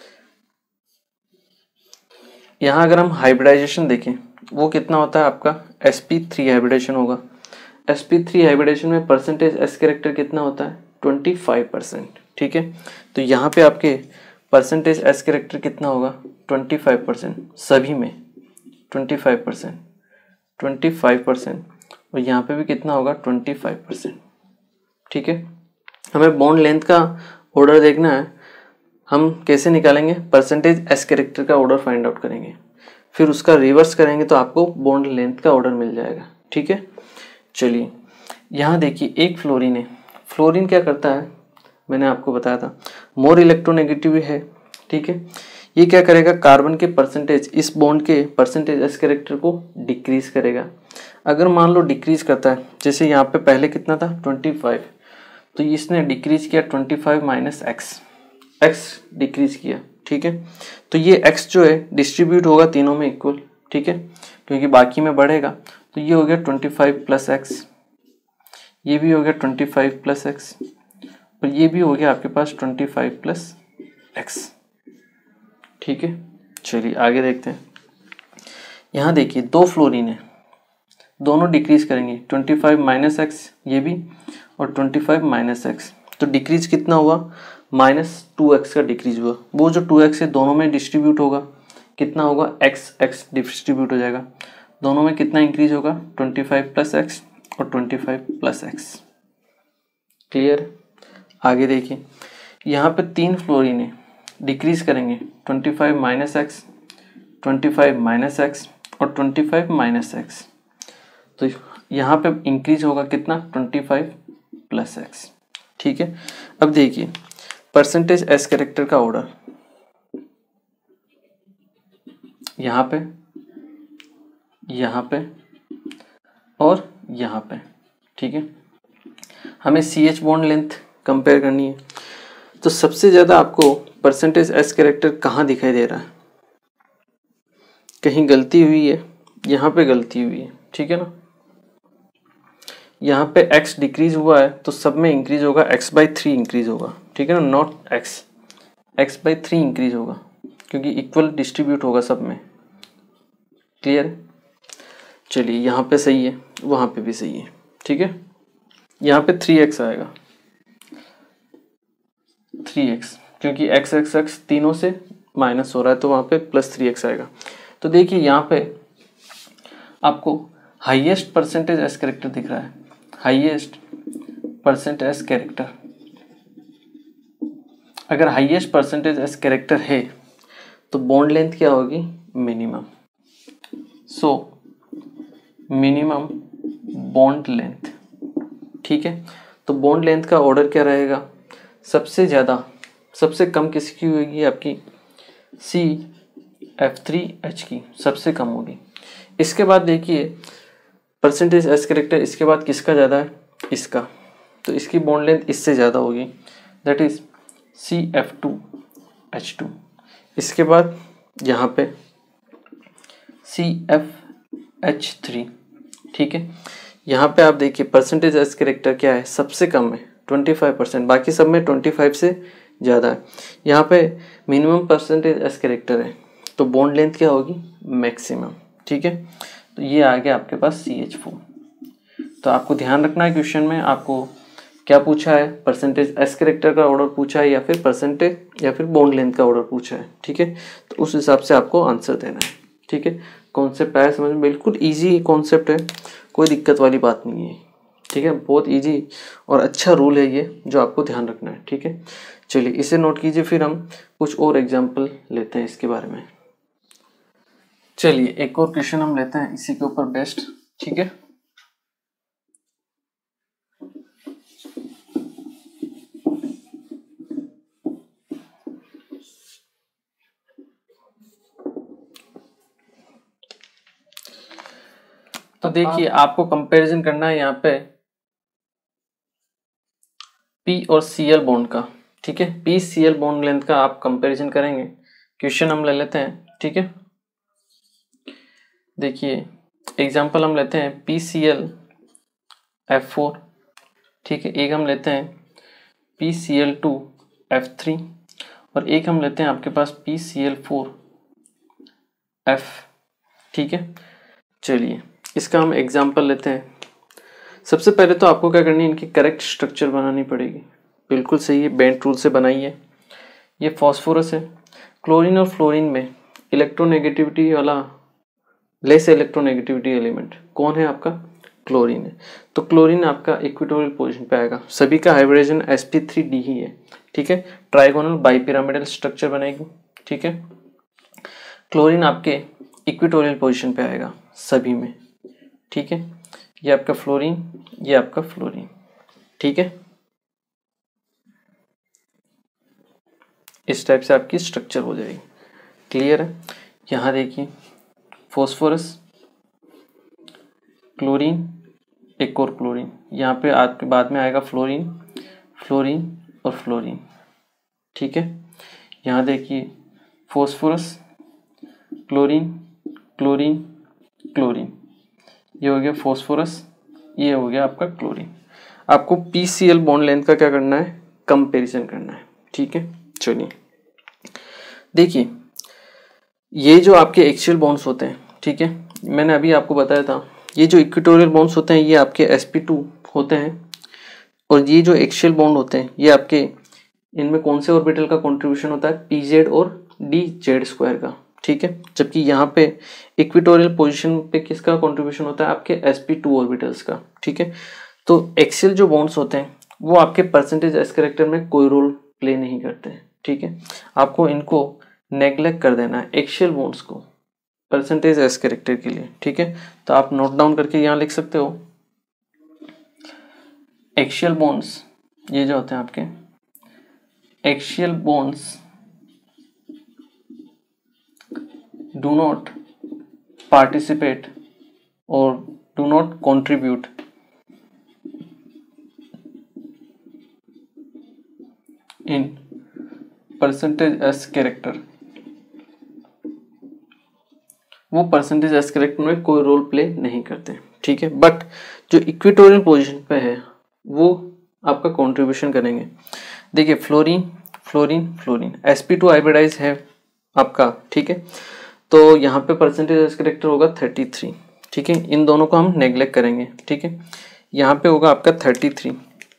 यहाँ अगर हम हाइब्रिडाइजेशन देखें, वो कितना होता है आपका, sp3 हाइब्रिडेशन होगा। sp3 हाइब्रिडेशन में परसेंटेज एस कैरेक्टर कितना होता है, 25%। ठीक है, तो यहाँ पे आपके परसेंटेज एस कैरेक्टर कितना होगा, 25%, सभी में 25%, 25%, और यहाँ पे भी कितना होगा, 25%। ठीक है, हमें बॉन्ड लेंथ का ऑर्डर देखना है, हम कैसे निकालेंगे, परसेंटेज एस कैरेक्टर का ऑर्डर फाइंड आउट करेंगे, फिर उसका रिवर्स करेंगे तो आपको बॉन्ड लेंथ का ऑर्डर मिल जाएगा। ठीक है, चलिए यहाँ देखिए एक फ्लोरीन है। फ्लोरीन क्या करता है, मैंने आपको बताया था, मोर इलेक्ट्रोनेगेटिव है। ठीक है, ये क्या करेगा, कार्बन के परसेंटेज, इस बॉन्ड के परसेंटेज एस कैरेक्टर को डिक्रीज करेगा। अगर मान लो डिक्रीज करता है, जैसे यहाँ पे पहले कितना था 25, तो इसने डिक्रीज किया 25 माइनस एक्स डिक्रीज किया। ठीक है, तो ये x जो है डिस्ट्रीब्यूट होगा तीनों में इक्वल। ठीक है, क्योंकि बाकी में बढ़ेगा, तो ये हो गया 25 प्लस एक्स, ये भी हो गया 25 प्लस एक्स, और ये भी हो गया आपके पास 25 प्लस एक्स। ठीक है, चलिए आगे देखते हैं। यहाँ देखिए दो फ्लोरीन है, दोनों डिक्रीज करेंगे, 25 माइनस एक्स ये भी, और 25 माइनस एक्स, तो डिक्रीज कितना हुआ, -2x का डिक्रीज हुआ। वो जो 2x है दोनों में डिस्ट्रीब्यूट होगा, कितना होगा, x डिस्ट्रीब्यूट हो जाएगा, दोनों में कितना इंक्रीज होगा, 25 प्लस एक्स और 25 प्लस एक्स। क्लियर। आगे देखिए यहाँ पे 3 फ्लोरीन है, डिक्रीज करेंगे 25 माइनस एक्स, 25 माइनस एक्स और 25 माइनस एक्स, तो यहाँ पे इंक्रीज होगा कितना, 25 प्लस एक्स। ठीक है, अब देखिए परसेंटेज एस कैरेक्टर का ऑर्डर, यहाँ पे, यहाँ पे और यहाँ पे। ठीक है, हमें CH बॉन्ड लेंथ कंपेयर करनी है, तो सबसे ज़्यादा आपको परसेंटेज एस कैरेक्टर कहाँ दिखाई दे रहा है, कहीं गलती हुई है, यहाँ पे गलती हुई है। ठीक है ना, यहाँ पे x डिक्रीज हुआ है तो सब में इंक्रीज होगा, x/3 इंक्रीज होगा। ठीक है ना, नॉट x/3 इंक्रीज होगा, क्योंकि इक्वल डिस्ट्रीब्यूट होगा सब में। क्लियर। चलिए यहाँ पे सही है, वहाँ पे भी सही है, ठीक है। यहाँ पे 3x आएगा, 3x, क्योंकि x x x तीनों से माइनस हो रहा है तो वहाँ पे प्लस 3x आएगा। तो देखिए यहाँ पे आपको हाईएस्ट परसेंटेज एस कैरेक्टर दिख रहा है, हाईएस्ट परसेंटेज एस कैरेक्टर। अगर हाईएस्ट परसेंटेज एस कैरेक्टर है तो बॉन्ड लेंथ क्या होगी, minimum. So minimum bond length, ठीक है। तो बॉन्ड लेंथ का ऑर्डर क्या रहेगा, सबसे ज़्यादा सबसे कम किसकी होगी, आपकी CF3H की सबसे कम होगी। इसके बाद देखिए परसेंटेज एस कैरेक्टर, इसके बाद किसका ज़्यादा है, इसका, तो इसकी बॉन्ड लेंथ इससे ज़्यादा होगी, दैट इज़ CF2H2। इसके बाद यहाँ पे CFH3, ठीक है। यहाँ पे आप देखिए परसेंटेज एस कैरेक्टर क्या है, सबसे कम है 25%, बाकी सब में 25 से ज़्यादा है। यहाँ पे मिनिमम परसेंटेज एस कैरेक्टर है तो बॉन्ड लेंथ क्या होगी, मैक्सिमम, ठीक है। तो ये आ गया आपके पास CH4। तो आपको ध्यान रखना है क्वेश्चन में आपको क्या पूछा है, परसेंटेज एस कैरेक्टर का ऑर्डर पूछा है या फिर परसेंटेज या फिर बॉन्ड लेंथ का ऑर्डर पूछा है, ठीक है। तो उस हिसाब से आपको आंसर देना है, ठीक है। कॉन्सेप्ट आया समझ में, बिल्कुल इजी कॉन्सेप्ट है, कोई दिक्कत वाली बात नहीं है, ठीक है। बहुत इजी और अच्छा रूल है ये, जो आपको ध्यान रखना है, ठीक है। चलिए इसे नोट कीजिए, फिर हम कुछ और एग्जाम्पल लेते हैं इसके बारे में। चलिए एक और क्वेश्चन हम लेते हैं इसी के ऊपर बेस्ट, ठीक है। तो देखिए आपको कंपैरिजन करना है यहाँ पे P और Cl बॉन्ड का, ठीक है। PCl बॉन्ड लेंथ का आप कंपैरिजन करेंगे। क्वेश्चन हम ले लेते हैं, ठीक है। देखिए एग्जांपल हम लेते हैं PClF4, ठीक है। एक हम लेते हैं PCl2F3 और एक हम लेते हैं आपके पास PCl4F, ठीक है। चलिए इसका हम एग्जांपल लेते हैं। सबसे पहले तो आपको क्या करनी है, इनकी करेक्ट स्ट्रक्चर बनानी पड़ेगी। बिल्कुल सही है, बेंट रूल से बनाइए। ये फॉस्फोरस है, क्लोरीन और फ्लोरीन में इलेक्ट्रोनेगेटिविटी वाला लेस इलेक्ट्रोनेगेटिविटी एलिमेंट कौन है, आपका क्लोरीन है। तो क्लोरीन आपका इक्वेटोरियल पोजीशन पे आएगा। सभी का हाइब्रिडेशन sp3d ही है, ठीक है। ट्राइगोनल बाइपिरामिडल स्ट्रक्चर बनेगी, ठीक है। क्लोरीन आपके इक्वेटोरियल पोजीशन पे आएगा सभी में, ठीक है। ये आपका फ्लोरीन, ये आपका फ्लोरीन, ठीक है। इस टाइप से आपकी स्ट्रक्चर हो जाएगी, क्लियर है। यहाँ देखिए फॉस्फोरस, क्लोरीन, एक और क्लोरीन, यहाँ पे आपके बाद में आएगा फ्लोरीन, फ्लोरीन और फ्लोरीन, ठीक है। यहाँ देखिए फॉस्फोरस, क्लोरीन, क्लोरीन, क्लोरीन, ये हो गया फॉस्फोरस, ये हो गया आपका क्लोरीन। आपको PCl बॉन्ड लेंथ का क्या करना है, कंपैरिजन करना है, ठीक है। चलिए देखिए ये जो आपके एक्सियल बॉन्ड्स होते हैं, ठीक है, मैंने अभी आपको बताया था ये जो इक्वेटोरियल बॉन्ड्स होते हैं ये आपके sp2 होते हैं और ये जो एक्सियल बॉन्ड होते हैं ये आपके, इनमें कौन से ऑर्बिटल का कंट्रीब्यूशन होता है, pz और dz2 का, ठीक है। जबकि यहाँ पे इक्वेटोरियल पोजीशन पे किसका कंट्रीब्यूशन होता है, आपके sp2 ऑर्बिटल्स का, ठीक है। तो एक्सियल जो बॉन्ड्स होते हैं वो आपके परसेंटेज एस कैरेक्टर में कोई रोल प्ले नहीं करते हैं, ठीक है। आपको इनको नेग्लेक्ट कर देना है एक्सियल बॉन्ड्स को परसेंटेज एस कैरेक्टर के लिए, ठीक है। तो आप नोट डाउन करके यहाँ लिख सकते हो एक्सियल बॉन्ड्स, ये जो होते हैं आपके axial bonds do not participate or do not contribute in percentage s character, वो परसेंटेज एस कैरेक्टर में कोई रोल प्ले नहीं करते, ठीक है। बट जो इक्वेटोरियल पोजीशन पे है वो आपका कंट्रीब्यूशन करेंगे। देखिए fluorine, fluorine, fluorine, sp2 hybridise है आपका, ठीक है। तो यहाँ पे परसेंटेज एस कैरेक्टर होगा 33, ठीक है, इन दोनों को हम नेग्लेक्ट करेंगे। ठीक है, यहाँ पे होगा आपका 33,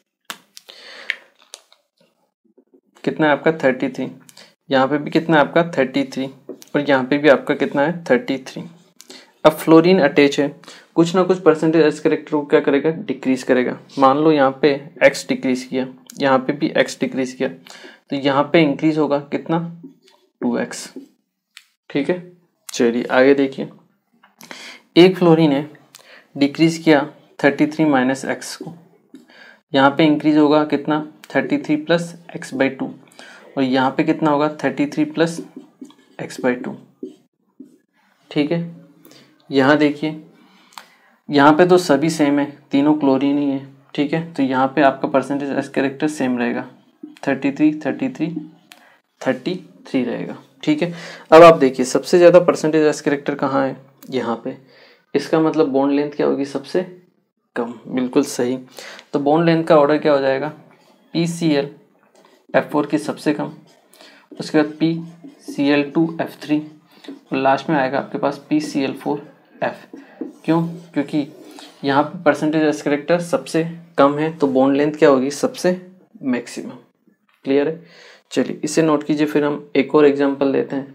कितना है आपका 33, यहाँ पे भी कितना है आपका 33 और यहाँ पे भी आपका कितना है 33। अब फ्लोरीन अटैच है, कुछ ना कुछ परसेंटेज एस कैरेक्टर को क्या करेगा, डिक्रीज करेगा। मान लो यहाँ पे x डिक्रीज किया, यहाँ पे भी x डिक्रीज किया, तो यहाँ पे इंक्रीज होगा कितना 2x। ठीक है, चलिए आगे देखिए, एक फ्लोरीन है, डिक्रीज किया 33 माइनस एक्स को, यहाँ पे इंक्रीज होगा कितना 33 प्लस एक्स बाई 2 और यहाँ पे कितना होगा 33 प्लस एक्स बाई 2। ठीक है, यहाँ देखिए, यहाँ पे तो सभी सेम है, तीनों क्लोरीन ही है। ठीक है, तो यहाँ पे आपका परसेंटेज एस कैरेक्टर सेम रहेगा, 33 33 33 रहेगा। ठीक है, अब आप देखिए सबसे ज़्यादा परसेंटेज एस कैरेक्टर कहाँ है, यहाँ पे, इसका मतलब बॉन्ड लेंथ क्या होगी, सबसे कम। बिल्कुल सही, तो बॉन्ड लेंथ का ऑर्डर क्या हो जाएगा, PCl F4 की सबसे कम, उसके बाद PCl2 F3 और लास्ट में आएगा आपके पास PCl4 F। क्यों, क्योंकि यहाँ पे परसेंटेज एस कैरेक्टर सबसे कम है, तो बॉन्ड लेंथ क्या होगी, सबसे मैक्सिमम। क्लियर है, चलिए इसे नोट कीजिए, फिर हम एक और एग्जांपल लेते हैं।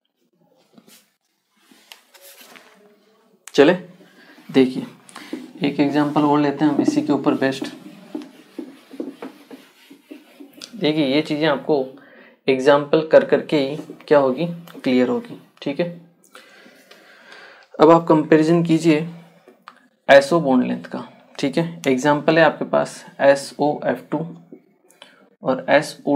चले देखिए, एक एग्जांपल और लेते हैं हम इसी के ऊपर बेस्ट। देखिए ये चीज़ें आपको एग्जाम्पल कर करके ही क्या होगी, क्लियर होगी। ठीक है, अब आप कंपैरिजन कीजिए SO बॉन्ड लेंथ का। ठीक है, एग्जाम्पल है आपके पास SOF2 और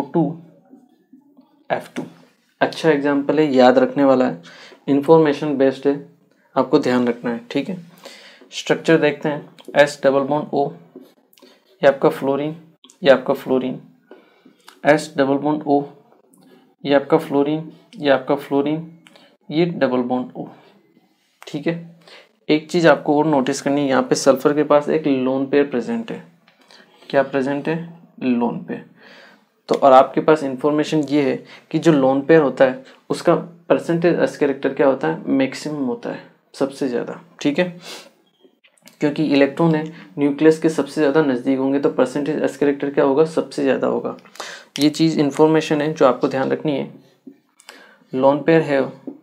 SO2F2। अच्छा एग्जाम्पल है, याद रखने वाला है, इंफॉर्मेशन बेस्ड है, आपको ध्यान रखना है। ठीक है, स्ट्रक्चर देखते हैं, S डबल बॉन्ड O, ये आपका फ्लोरीन, ये आपका fluorine, S double bond O, ये आपका फ्लोरीन, ये आपका फ्लोरीन, ये डबल बॉन्ड O। ठीक है, एक चीज़ आपको और नोटिस करनी है, यहाँ पे सल्फर के पास एक लोन पेयर प्रेजेंट है। क्या प्रेजेंट है, लोन पेयर। तो और आपके पास इंफॉर्मेशन ये है कि जो लोन पेयर होता है उसका परसेंटेज एस कैरेक्टर क्या होता है, मैक्सिमम होता है, सबसे ज़्यादा। ठीक है, क्योंकि इलेक्ट्रॉन है न्यूक्लियस के सबसे ज़्यादा नज़दीक होंगे, तो परसेंटेज एस कैरेक्टर क्या होगा, सबसे ज़्यादा होगा। ये चीज़ इंफॉर्मेशन है जो आपको ध्यान रखनी है। लोन पेयर है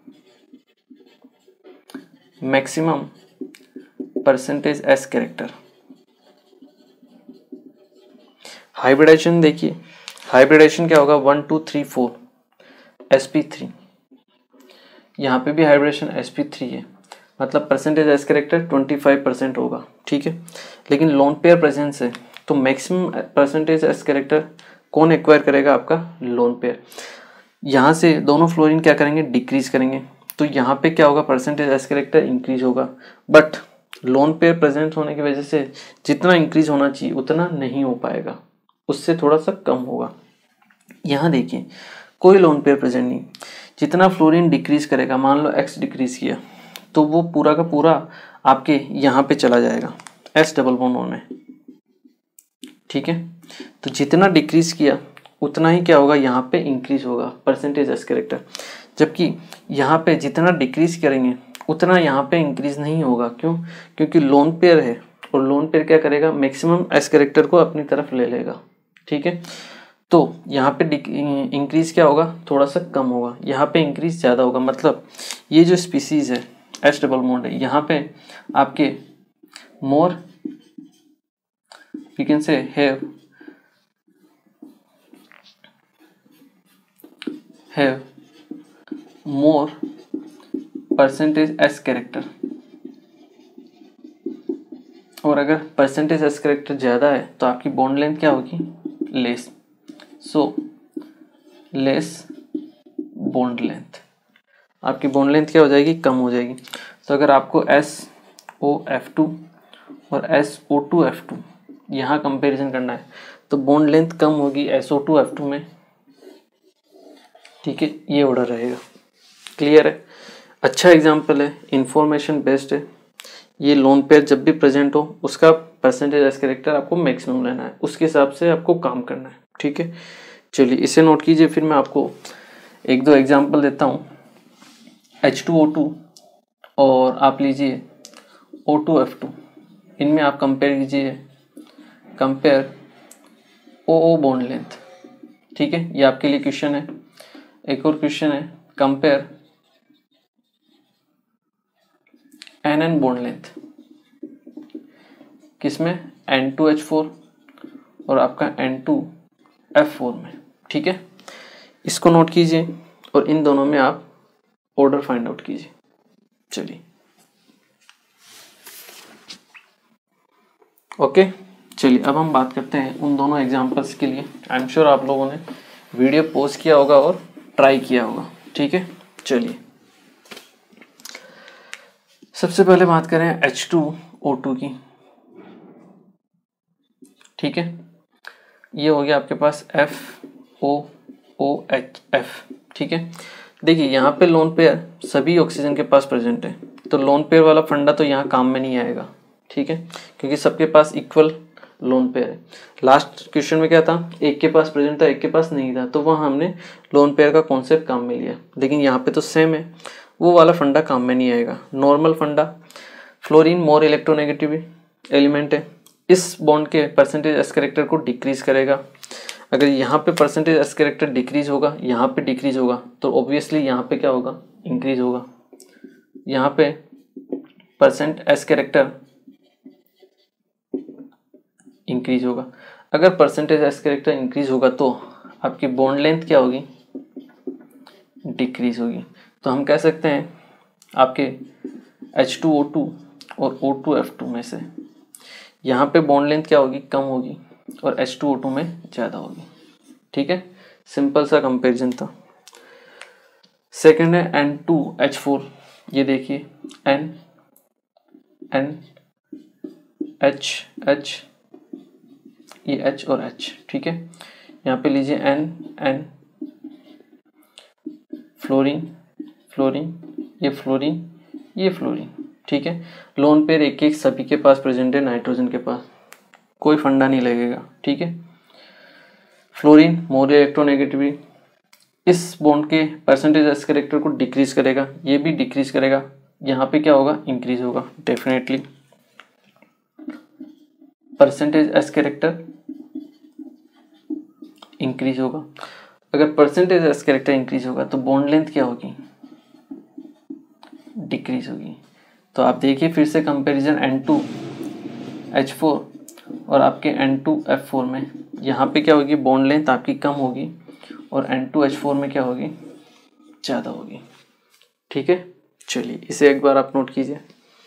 maximum percentage S character. Hybridization देखिए, हाइब्रिडाइजेशन क्या होगा, 1 2 3 4 sp3, यहाँ पे भी हाइब्रिडेशन sp3 है, मतलब परसेंटेज एस कैरेक्टर 25% होगा। ठीक है, लेकिन लोन पेयर प्रेजेंस है तो मैक्सिमम परसेंटेज एस कैरेक्टर कौन एक्वायर करेगा, आपका लोन पेयर। यहाँ से दोनों फ्लोरीन क्या करेंगे, डिक्रीज करेंगे, तो यहाँ पे क्या होगा, परसेंटेज एस कैरेक्टर इंक्रीज होगा। बट लोन पेयर प्रेजेंट होने की वजह से जितना इंक्रीज होना चाहिए उतना नहीं हो पाएगा, उससे थोड़ा सा कम होगा। यहाँ देखिए कोई लोन पेयर प्रेजेंट नहीं, जितना फ्लोरीन डिक्रीज करेगा, मान लो x डिक्रीज किया, तो वो पूरा का पूरा आपके यहाँ पे चला जाएगा S डबल बॉन्ड O में। ठीक है, तो जितना डिक्रीज किया उतना ही क्या होगा, यहाँ पे इंक्रीज होगा परसेंटेज एस कैरेक्टर, जबकि यहाँ पे जितना डिक्रीज करेंगे उतना यहाँ पे इंक्रीज नहीं होगा। क्यों, क्योंकि लोन पेयर है और लोन पेयर क्या करेगा, मैक्सिमम एस कैरेक्टर को अपनी तरफ ले लेगा। ठीक है, तो यहाँ पे इंक्रीज क्या होगा, थोड़ा सा कम होगा, यहाँ पे इंक्रीज ज़्यादा होगा। मतलब ये जो स्पीसीज है एस डबल बॉन्ड है, यहाँ पे आपके more we can say have more percentage S character, और अगर परसेंटेज एस कैरेक्टर ज़्यादा है तो आपकी बॉन्ड लेंथ क्या होगी, less. So less bond length, आपकी बॉन्ड लेंथ क्या हो जाएगी, कम हो जाएगी। तो अगर आपको SOF2 और SO2F2 यहाँ कंपैरिजन करना है तो बॉन्ड लेंथ कम होगी SO2F2 में। ठीक है, ये ऑर्डर रहेगा। क्लियर है, अच्छा एग्जाम्पल है, इंफॉर्मेशन बेस्ड है। ये लोन पेयर जब भी प्रेजेंट हो उसका परसेंटेज एस कैरेक्टर आपको मैक्सिमम लेना है, उसके हिसाब से आपको काम करना है। ठीक है, चलिए इसे नोट कीजिए, फिर मैं आपको एक दो एग्जाम्पल देता हूँ। H2O2 और आप लीजिए O2F2, इनमें आप कंपेयर कीजिए, कंपेयर OO बॉन्ड लेंथ। ठीक है, ये आपके लिए क्वेश्चन है। एक और क्वेश्चन है, कंपेयर NN बॉन्ड लेंथ, किसमें, N2H4 और आपका N2F4 में। ठीक है, इसको नोट कीजिए और इन दोनों में आप ऑर्डर फाइंड आउट कीजिए। चलिए ओके, चलिए अब हम बात करते हैं उन दोनों एग्जांपल्स के लिए। आई एम श्योर आप लोगों ने वीडियो पॉज किया होगा और ट्राई किया होगा। ठीक है, चलिए सबसे पहले बात करें H2O2 की। ठीक है, ये हो गया आपके पास FOOHF। ठीक है, देखिए यहाँ पे लोन पेयर सभी ऑक्सीजन के पास प्रेजेंट है, तो लोन पेयर वाला फंडा तो यहाँ काम में नहीं आएगा। ठीक है, क्योंकि सबके पास इक्वल लोन पेयर है। लास्ट क्वेश्चन में क्या था, एक के पास प्रेजेंट था, एक के पास नहीं था, तो वहाँ हमने लोन पेयर का कॉन्सेप्ट काम में लिया। लेकिन यहाँ पे तो सेम है, वो वाला फंडा काम में नहीं आएगा। नॉर्मल फंडा, फ्लोरीन मोर इलेक्ट्रोनेगेटिव एलिमेंट है, इस बॉन्ड के परसेंटेज एस कैरेक्टर को डिक्रीज करेगा। अगर यहाँ पे परसेंटेज एस कैरेक्टर डिक्रीज होगा, यहाँ पे डिक्रीज होगा, तो ऑब्वियसली यहाँ पे क्या होगा, इंक्रीज होगा। यहाँ पे परसेंट एस कैरेक्टर इंक्रीज होगा। अगर परसेंटेज एस कैरेक्टर इंक्रीज होगा तो आपकी बॉन्ड लेंथ क्या होगी, डिक्रीज होगी। तो हम कह सकते हैं आपके H2O2 और O2F2 में से यहाँ पे बॉन्ड लेंथ क्या होगी, कम होगी, और H2O2 में ज़्यादा होगी। ठीक है, सिंपल सा कंपैरिजन था। सेकंड है N2H4, ये देखिए N H H, ये H और H। ठीक है, यहाँ पे लीजिए N फ्लोरीन फ्लोरीन, ये फ्लोरीन, ये फ्लोरीन। ठीक है, लोन पेयर एक एक सभी के पास प्रेजेंट है, नाइट्रोजन के पास कोई फंडा नहीं लगेगा। ठीक है, फ्लोरीन मोर इलेक्ट्रोनेगेटिविटी, इस बॉन्ड के परसेंटेज एस कैरेक्टर को डिक्रीज करेगा, ये भी डिक्रीज करेगा। यहाँ पे क्या होगा, इंक्रीज होगा। Definitely percentage S character increase होगा। अगर परसेंटेज एस कैरेक्टर इंक्रीज होगा तो बॉन्ड लेंथ क्या होगी, डिक्रीज होगी। तो आप देखिए फिर से कंपैरिजन N2H4 और आपके N2F4 में, यहाँ पे क्या होगी, बॉन्ड लेंथ आपकी कम होगी और N2H4 में क्या होगी, ज़्यादा होगी। ठीक है, चलिए इसे एक बार आप नोट कीजिए।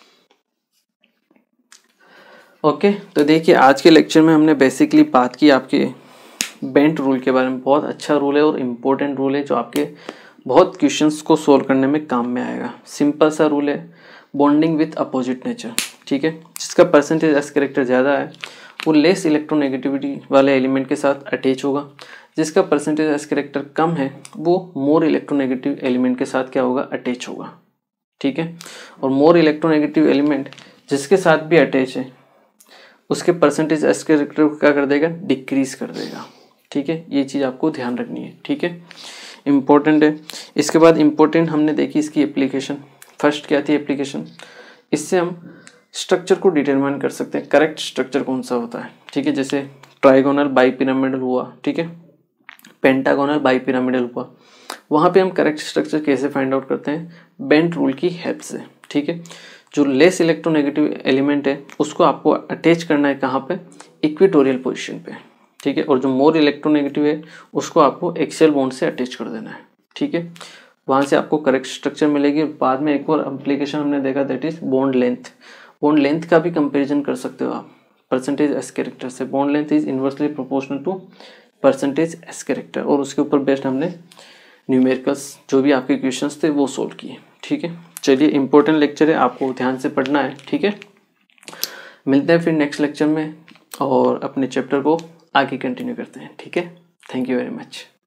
ओके, तो देखिए आज के लेक्चर में हमने बेसिकली बात की आपके बेंट रूल के बारे में। बहुत अच्छा रूल है और इम्पोर्टेंट रूल है, जो आपके बहुत क्वेश्चंस को सोल्व करने में काम में आएगा। सिंपल सा रूल है, बॉन्डिंग विथ अपोजिट नेचर। ठीक है, जिसका परसेंटेज एस कैरेक्टर ज़्यादा है वो लेस इलेक्ट्रोनेगेटिविटी वाले एलिमेंट के साथ अटैच होगा, जिसका परसेंटेज एस कैरेक्टर कम है वो मोर इलेक्ट्रोनेगेटिव एलिमेंट के साथ क्या होगा, अटैच होगा। ठीक है, और मोर इलेक्ट्रोनेगेटिव एलिमेंट जिसके साथ भी अटैच है उसके परसेंटेज एस कैरेक्टर को क्या कर देगा, डिक्रीज कर देगा। ठीक है, ये चीज़ आपको ध्यान रखनी है। ठीक है, इम्पोर्टेंट है। इसके बाद इम्पोर्टेंट हमने देखी इसकी एप्लीकेशन। फर्स्ट क्या थी एप्लीकेशन, इससे हम स्ट्रक्चर को डिटरमाइन कर सकते हैं, करेक्ट स्ट्रक्चर कौन सा होता है। ठीक है, जैसे ट्राइगोनल बाई पिरामिडल हुआ, ठीक है, पेंटागोनल बाई पिरामिडल हुआ, वहाँ पे हम करेक्ट स्ट्रक्चर कैसे फाइंड आउट करते हैं, बेंट रूल की हेल्प से। ठीक है, जो लेस इलेक्ट्रोनेगेटिव एलिमेंट है उसको आपको अटैच करना है कहाँ पे, इक्वेटोरियल पोजीशन पे। ठीक है, और जो मोर इलेक्ट्रोनेगेटिव है उसको आपको एक्सियल बॉन्ड से अटैच कर देना है। ठीक है, वहाँ से आपको करेक्ट स्ट्रक्चर मिलेगी। बाद में एक और एप्लीकेशन हमने देखा, that is bond length. Bond length का भी कंपैरिजन कर सकते हो आप परसेंटेज एस कैरेक्टर से। Bond length is inversely proportional to percentage S character, और उसके ऊपर बेस्ड हमने न्यूमेरिकल्स जो भी आपके क्वेश्चंस थे वो सोल्व किए। ठीक है, चलिए इंपॉर्टेंट लेक्चर है, आपको ध्यान से पढ़ना है। ठीक है, मिलते हैं फिर नेक्स्ट लेक्चर में और अपने चैप्टर को आगे कंटिन्यू करते हैं। ठीक है, थैंक यू वेरी मच।